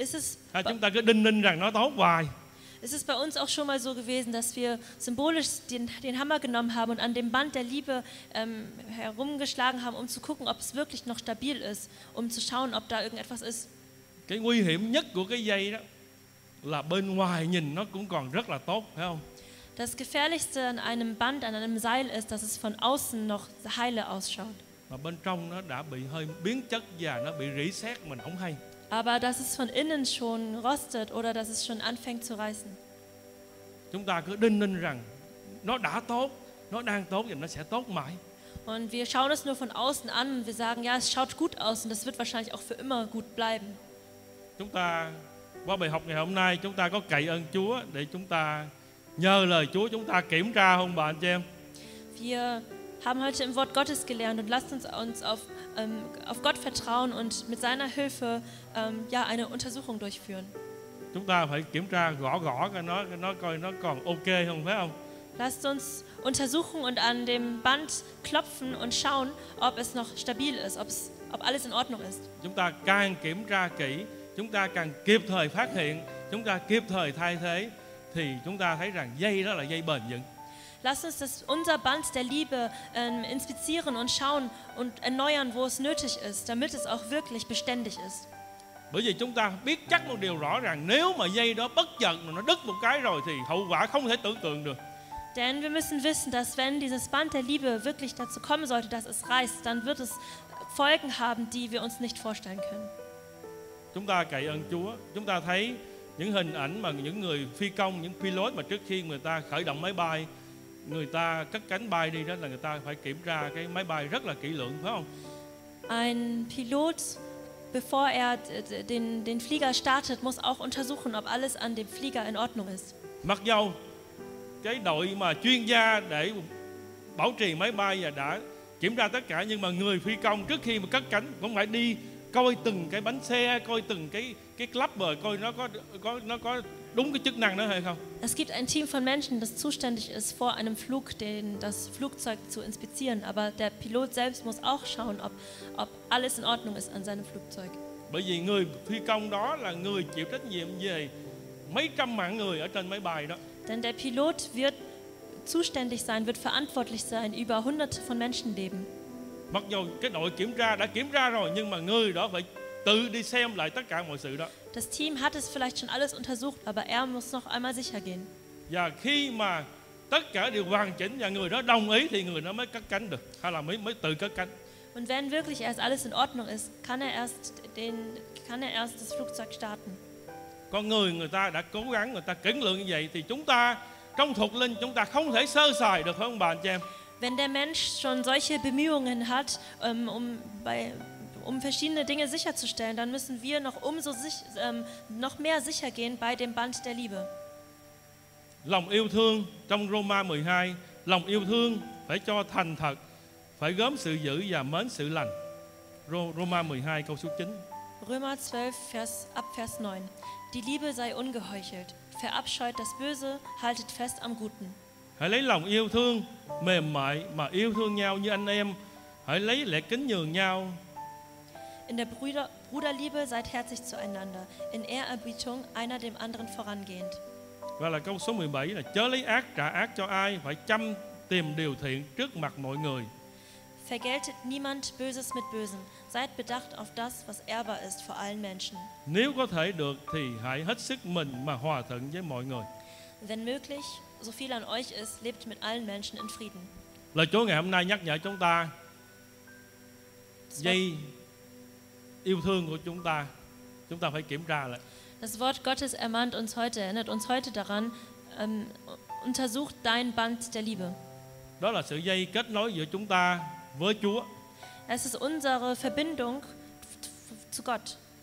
Chúng ta cứ đinh rằng nó tốt hoài. Es ist bei uns auch schon mal so gewesen, dass wir symbolisch den Hammer genommen haben und an dem Band der Liebe herumgeschlagen haben, um zu gucken, ob es wirklich noch stabil ist, um zu schauen, ob da irgendetwas ist. Cái nguy hiểm nhất của cái dây đó là bên ngoài nhìn nó cũng còn rất là tốt, phải không? Das Gefährlichste an einem Band, an einem Seil ist, dass es von außen noch heile ausschaut. Mà bên trong nó đã bị hơi biến chất và nó bị rỉ sét, mình không hay. Aber dass es von innen schon rostet oder dass es schon anfängt zu reißen. Chúng ta cứ đinh rằng nó đã tốt, nó đang tốt và nó sẽ tốt mãi. Und wir schauen es nur von außen an und wir sagen, ja, es schaut gut aus und das wird wahrscheinlich auch für immer gut bleiben. Chúng ta qua bài học ngày hôm nay, chúng ta có cậy ơn Chúa để chúng ta nhờ lời Chúa chúng ta kiểm tra không bạn chị em? Wir haben heute im Wort Gottes gelernt und lasst uns auf Gott vertrauen und mit seiner Hilfe eine Untersuchung durchführen. Chúng ta phải kiểm tra gõ coi nó coi nó còn ok không, phải không? Lasst uns untersuchen und an dem Band klopfen und schauen, ob es noch stabil ist, ob alles in Ordnung ist. Chúng ta càng kiểm tra kỹ, chúng ta càng kịp thời phát hiện, chúng ta kịp thời thay thế, thì chúng ta thấy rằng dây đó là dây bền vững. Lasst uns unser Band der Liebe inspizieren und schauen und erneuern, wo es nötig ist, damit es auch wirklich beständig ist. Bởi vì chúng ta biết chắc một điều rõ ràng, nếu mà dây đó bất chợt mà nó đứt một cái rồi thì hậu quả không thể tưởng tượng được. Denn wir müssen wissen, dass wenn dieses Band der Liebe wirklich dazu kommen sollte, dass es reißt, dann wird es Folgen haben, die wir uns nicht vorstellen können. Chúng ta cậy ơn Chúa, chúng ta thấy những hình ảnh mà những người phi công, những pilot mà trước khi người ta khởi động máy bay, người ta cất cánh bay đi đó là người ta phải kiểm tra cái máy bay rất là kỹ lưỡng, phải không? Ein Pilot, bevor er den Flieger startet, muss auch untersuchen, ob alles an dem Flieger in Ordnung ist. Mặc dầu cái đội mà chuyên gia để bảo trì máy bay và đã kiểm tra tất cả, nhưng mà người phi công trước khi mà cất cánh cũng phải đi coi từng cái bánh xe, coi từng cái clapper, coi nó có đúng cái chức năng đó hay không. Es gibt ein Team von Menschen, das zuständig ist, vor einem Flug das Flugzeug zu inspizieren, aber der Pilot selbst muss auch schauen, ob alles in Ordnung ist an seinem Flugzeug. Bởi vì người phi công đó là người chịu trách nhiệm về mấy trăm mạng người ở trên máy bay đó. Denn der Pilot wird zuständig sein, wird verantwortlich sein über Hunderte von Menschenleben. Mặc dù cái đội kiểm tra đã kiểm tra rồi, nhưng mà người đó phải tự đi xem lại tất cả mọi sự đó. Das Team hat es vielleicht schon alles untersucht, aber er muss noch einmal sicher gehen. Và khi mà tất cả đều hoàn chỉnh và người đó đồng ý thì người đó mới cất cánh được, hay là mới tự cất cánh. Und wenn wirklich erst alles in Ordnung ist, kann er erst das Flugzeug starten. Con người ta đã cố gắng, người ta kiển lượng như vậy thì chúng ta trong thuộc linh chúng ta không thể sơ sài được, phải không bà anh chị em? Wenn der Mensch schon solche Bemühungen hat, um verschiedene Dinge sicherzustellen, dann müssen wir noch mehr sicher gehen bei dem Band der Liebe. Lòng yêu thương trong Roma 12, lòng yêu thương phải cho thành thật, phải gớm sự dữ và mến sự lành. Roma 12 câu số 9. Römer 12 ab Vers 9. Die Liebe sei ungeheuchelt, verabscheut das Böse, haltet fest am Guten. Hãy lấy lòng yêu thương mềm mại mà yêu thương nhau như anh em. Hãy lấy lẽ kính nhường nhau. In der Bruderliebe seid herzlich zueinander, in Ehrerbietung einer dem anderen vorangehend. Và là câu số 17 là chớ lấy ác trả ác cho ai, phải chăm tìm điều thiện trước mặt mọi người. Vergeltet niemand Böses mit Bösem, seid bedacht auf das, was ehrbar ist vor allen Menschen. Nếu có thể được thì hãy hết sức mình mà hòa thuận với mọi người. Wenn möglich, so viel an euch ist, lebt mit allen Menschen in Frieden. Lời Chúa ngày hôm nay nhắc nhở chúng ta dây yêu thương của chúng ta phải kiểm tra lại. Das Wort Gottes ermahnt uns heute, erinnert uns heute daran, untersucht dein Band der Liebe. Đó là sự dây kết nối giữa chúng ta với Chúa. Es ist unsere Verbindung zu Gott.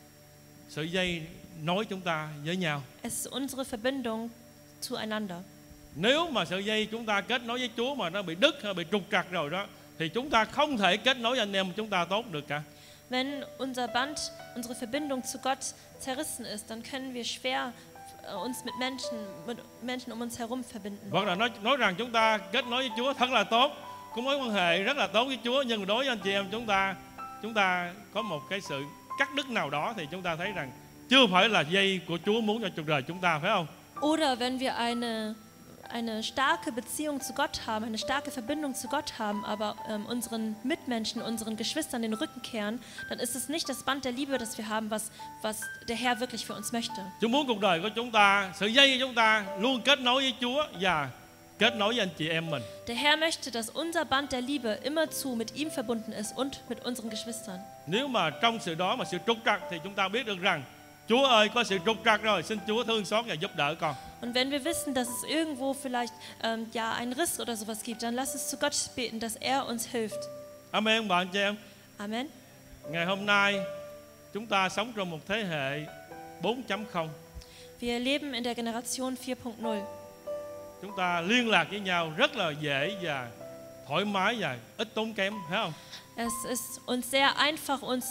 Sự dây nối chúng ta với nhau. Es ist unsere Verbindung zueinander. Nếu mà sợi dây chúng ta kết nối với Chúa mà nó bị đứt hay bị trục trặc rồi đó, thì chúng ta không thể kết nối anh em chúng ta tốt được cả. Wenn unser Band, unsere Verbindung zu Gott zerrissen ist, dann können wir schwer uns mit Menschen um uns herum verbinden. Hoặc là nói rằng chúng ta kết nối với Chúa thật là tốt, có mối quan hệ rất là tốt với Chúa, nhưng đối với anh chị em chúng ta có một cái sự cắt đứt nào đó thì chúng ta thấy rằng chưa phải là dây của Chúa muốn cho cuộc đời chúng ta, phải không? Oder wenn wir eine starke Beziehung zu Gott haben, eine starke Verbindung zu Gott haben, aber unseren Mitmenschen, unseren Geschwistern den Rücken kehren, dann ist es nicht das Band der Liebe, das wir haben, was der Herr wirklich für uns möchte. Chúa muốn cuộc đời của chúng ta, sợi dây của chúng ta luôn kết nối với Chúa và kết nối với anh chị em mình. Der Herr möchte, dass unser Band der Liebe immerzu mit ihm verbunden ist und mit unseren Geschwistern. Nếu mà trong sự đó mà sự trục trặc thì chúng ta biết được rằng Chúa ơi, có sự trục trặc rồi, xin Chúa thương xót và giúp đỡ con. Und wenn wir wissen, dass es irgendwo vielleicht ein Riss oder sowas gibt, dann lass uns zu Gott beten, dass er uns hilft. Amen, bạn chị em. Amen. Ngày hôm nay chúng ta sống trong một thế hệ 4.0. Wir leben in der Generation 4.0. Chúng ta liên lạc với nhau rất là dễ và thoải mái và ít tốn kém, phải không? Es ist uns sehr einfach, uns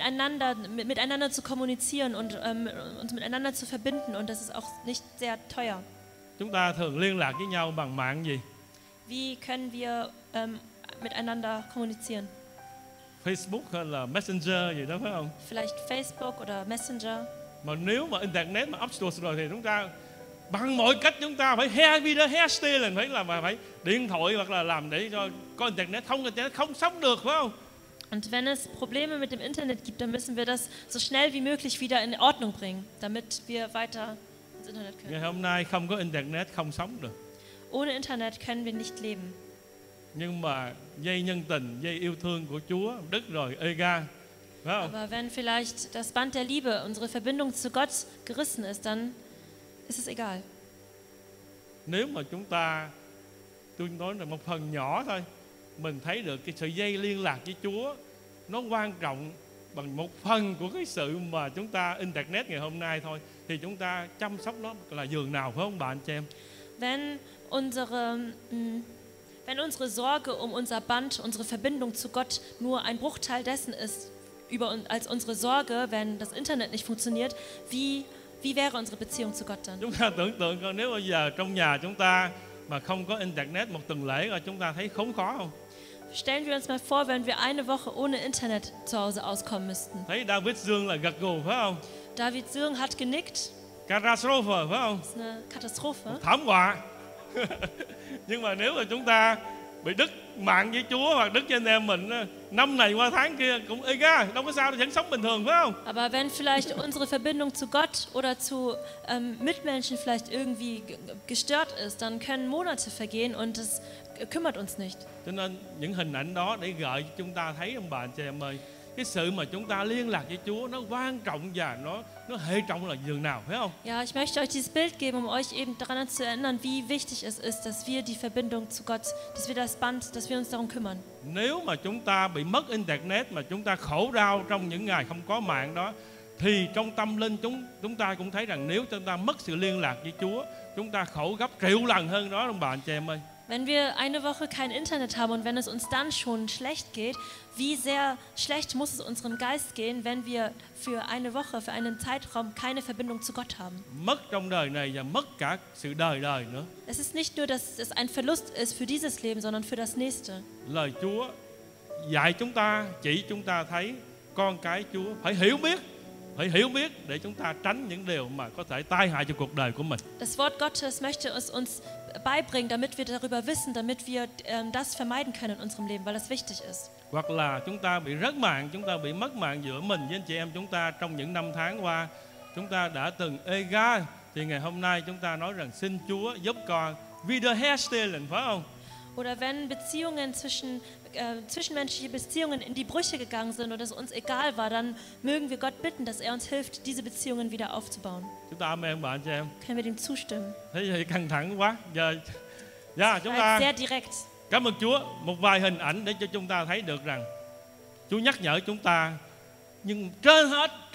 miteinander zu kommunizieren und uns miteinander zu verbinden, und das ist auch nicht sehr teuer. Chúng ta thường liên lạc với nhau bằng mạng gì? Wie können wir miteinander kommunizieren? Facebook hay là Messenger gì đó, phải không? Vielleicht Facebook oder Messenger. Mà nếu mà internet mà upload rồi thì chúng ta bằng mọi cách chúng ta phải hair video, hair stealing, phải điện thoại hoặc là làm để cho có internet không sống được, phải không? Und wenn es Probleme mit dem Internet gibt, dann müssen wir das so schnell wie möglich wieder in Ordnung bringen, damit wir weiter ins Internet können. Ngày hôm nay không có internet không sống được. Ohne Internet können wir nicht leben. Nhưng mà dây nhân tình, dây yêu thương của Chúa đứt rồi, ega, phải không? Aber wenn vielleicht das Band der Liebe, unsere Verbindung zu Gott gerissen ist, dann ist es egal. Nếu mà tôi nói là một phần nhỏ thôi, mình thấy được cái sợi dây liên lạc với Chúa nó quan trọng bằng một phần của cái sự mà chúng ta internet ngày hôm nay thôi, thì chúng ta chăm sóc nó là giường nào, phải không bạn chị em? Wenn unsere Sorge um unser Band, unsere Verbindung zu Gott nur ein Bruchteil dessen ist, als unsere Sorge, wenn das Internet nicht funktioniert, wie wäre unsere Beziehung zu Gott dann? Chúng ta tưởng tượng coi, nếu bây giờ trong nhà chúng ta mà không có internet một tuần lễ rồi, chúng ta thấy khốn khó không? Stellen wir uns mal vor, wenn wir eine Woche ohne Internet zu Hause auskommen müssten. Thấy David Dương là gật gù, phải không? David Dương hat genickt. Catastrophe, phải không? Das ist eine Katastrophe. Thảm họa. Nhưng mà nếu mà chúng ta bị đứt mạng với Chúa hoặc đứt với anh em mình, năm này qua tháng kia cũng y ga, đâu có sao, vẫn sống bình thường phải không? Aber wenn vielleicht unsere Verbindung zu Gott oder zu Mitmenschen vielleicht irgendwie gestört ist, dann können Monate vergehen und es kümmert uns nicht. Cho nên những hình ảnh đó để gợi cho chúng ta thấy ông bà anh chị em ơi, cái sự mà chúng ta liên lạc với Chúa nó quan trọng và nó hệ trọng là dường nào, phải không? Ja, ich möchte euch dieses Bild geben, um euch eben daran zu erinnern, wie wichtig es ist, dass wir die Verbindung zu Gott, dass wir das Band, dass wir uns darum kümmern. Nếu mà chúng ta bị mất internet mà chúng ta khổ đau trong những ngày không có mạng đó, thì trong tâm linh chúng ta cũng thấy rằng nếu chúng ta mất sự liên lạc với Chúa, chúng ta khổ gấp triệu lần hơn đó ông bà anh chị em ơi. Wenn wir eine Woche kein Internet haben und wenn es uns dann schon schlecht geht, wie sehr schlecht muss es unserem Geist gehen, wenn wir für eine Woche, für einen Zeitraum keine Verbindung zu Gott haben? Mất trong đời này và mất cả sự đời nữa. Es ist nicht nur, dass es ein Verlust ist für dieses Leben, sondern für das nächste. Lời Chúa dạy chúng ta, chỉ chúng ta thấy con cái Chúa phải hiểu biết để chúng ta tránh những điều mà có thể tai hại cho cuộc đời của mình. Das Wort Gottes möchte es uns beibringen, damit wir darüber wissen, damit wir das vermeiden können in unserem Leben, weil das wichtig ist. Hoặc là chúng ta bị rớt mạng, chúng ta bị mất mạng giữa mình với anh chị em chúng ta trong những năm tháng qua. Chúng ta đã từng ê ga, thì ngày hôm nay chúng ta nói rằng xin Chúa giúp con wiederherstellen, phải không? Oder wenn Beziehungen zwischenmenschliche Beziehungen in die Brüche gegangen sind und es uns egal war, dann mögen wir Gott bitten, dass uns hilft, diese Beziehungen wieder aufzubauen. Chúng ta amen bạn chị em. Können wir dem zustimmen? Thế thì căng thẳng quá. Giờ chúng Weil ta sehr direkt. cảm ơn Chúa, một vài hình ảnh để cho chúng ta thấy được rằng Chúa nhắc nhở chúng ta, nhưng trên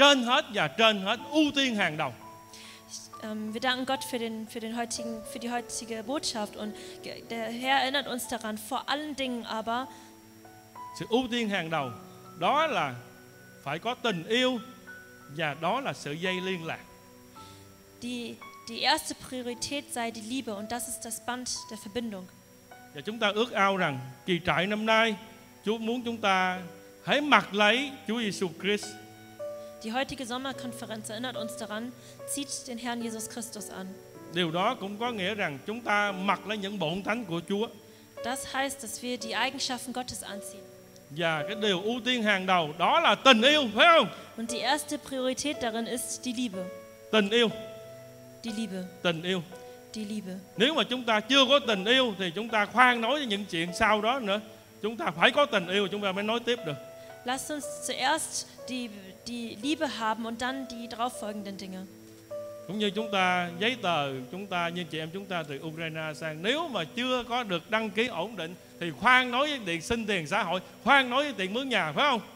hết ưu tiên hàng đầu. Wir danken Gott für die heutige Botschaft und der Herr erinnert uns daran, vor allen Dingen aber, sự ưu tiên hàng đầu đó là phải có tình yêu và đó là sự dây liên lạc. die erste Priorität sei die Liebe und das ist das Band der Verbindung. Và chúng ta ước ao rằng kỳ trại năm nay Chúa muốn chúng ta hãy mặc lấy Chúa Giêsu Christ. Die heutige Sommerkonferenz erinnert uns daran, zieht den Herrn Jesus Christus an. Điều đó cũng có nghĩa rằng chúng ta mặc lấy những bổn tánh của Chúa. Das heißt, dass wir die Eigenschaften Gottes anziehen. Và cái điều ưu tiên hàng đầu đó là tình yêu, phải không? Und die erste Priorität darin ist die Liebe. Tình yêu. Die Liebe. Tình yêu. Die Liebe. Nếu mà chúng ta chưa có tình yêu thì chúng ta khoan nói những chuyện sau đó nữa. Chúng ta phải có tình yêu chúng ta mới nói tiếp được. Lasst uns zuerst die Liebe haben und dann die darauffolgenden Dinge. Cũng như chúng ta giấy tờ, chúng ta như chị em chúng ta từ Ukraine sang, nếu mà chưa có được đăng ký ổn định thì khoan nói với tiền xin tiền xã hội, khoan nói với tiền mướn nhà, phải không?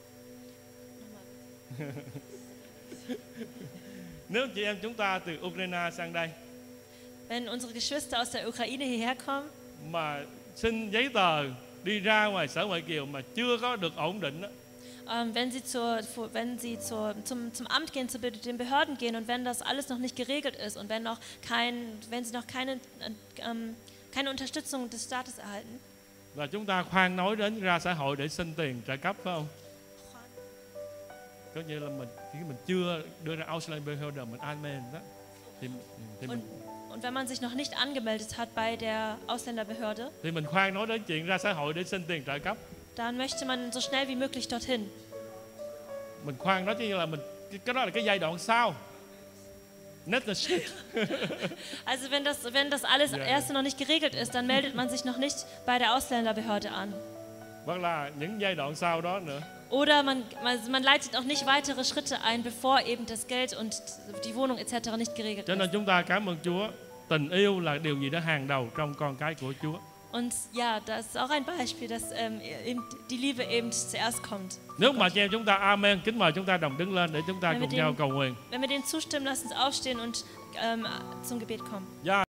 Nếu chị em chúng ta từ Ukraine sang đây, Wenn unsere Geschwister aus der Ukraine hierher kommen mà xin giấy tờ đi ra ngoài Sở Ngoại kiều mà chưa có được ổn định đó, wenn sie zum Amt gehen, zu den Behörden gehen und wenn das alles noch nicht geregelt ist und wenn sie noch keine Unterstützung des Staates erhalten, là chúng ta khoan nói đến ra xã hội để xin tiền trợ cấp, phải không? Có như là mình chưa đưa ra Ausländerbehörde mình amen đó thì mình und wenn man sich noch nicht angemeldet hat bei der Ausländerbehörde, thì mình khoan nói đến chuyện ra xã hội để xin tiền trợ cấp. dann möchte man so schnell wie möglich dorthin. Mình khoan nói như là cái đó là cái giai đoạn sau. Also wenn das alles erste noch nicht geregelt ist, dann meldet man sich noch nicht bei der Ausländerbehörde an. Hoặc là những giai đoạn sau đó nữa. Oder man leitet auch nicht weitere Schritte ein, bevor eben das Geld und die Wohnung etc. nicht geregelt Cho nên ist. chúng ta cảm ơn Chúa. Tình yêu là điều gì đó hàng đầu trong con cái của Chúa. Und ja, das ist auch ein Beispiel, dass eben die Liebe eben zuerst kommt. Nếu mà chị em chúng ta amen, kính mời chúng ta đồng đứng lên để chúng ta cùng nhau cầu nguyện. Wenn wir dem zustimmen, lasst uns aufstehen und zum Gebet kommen. Ja.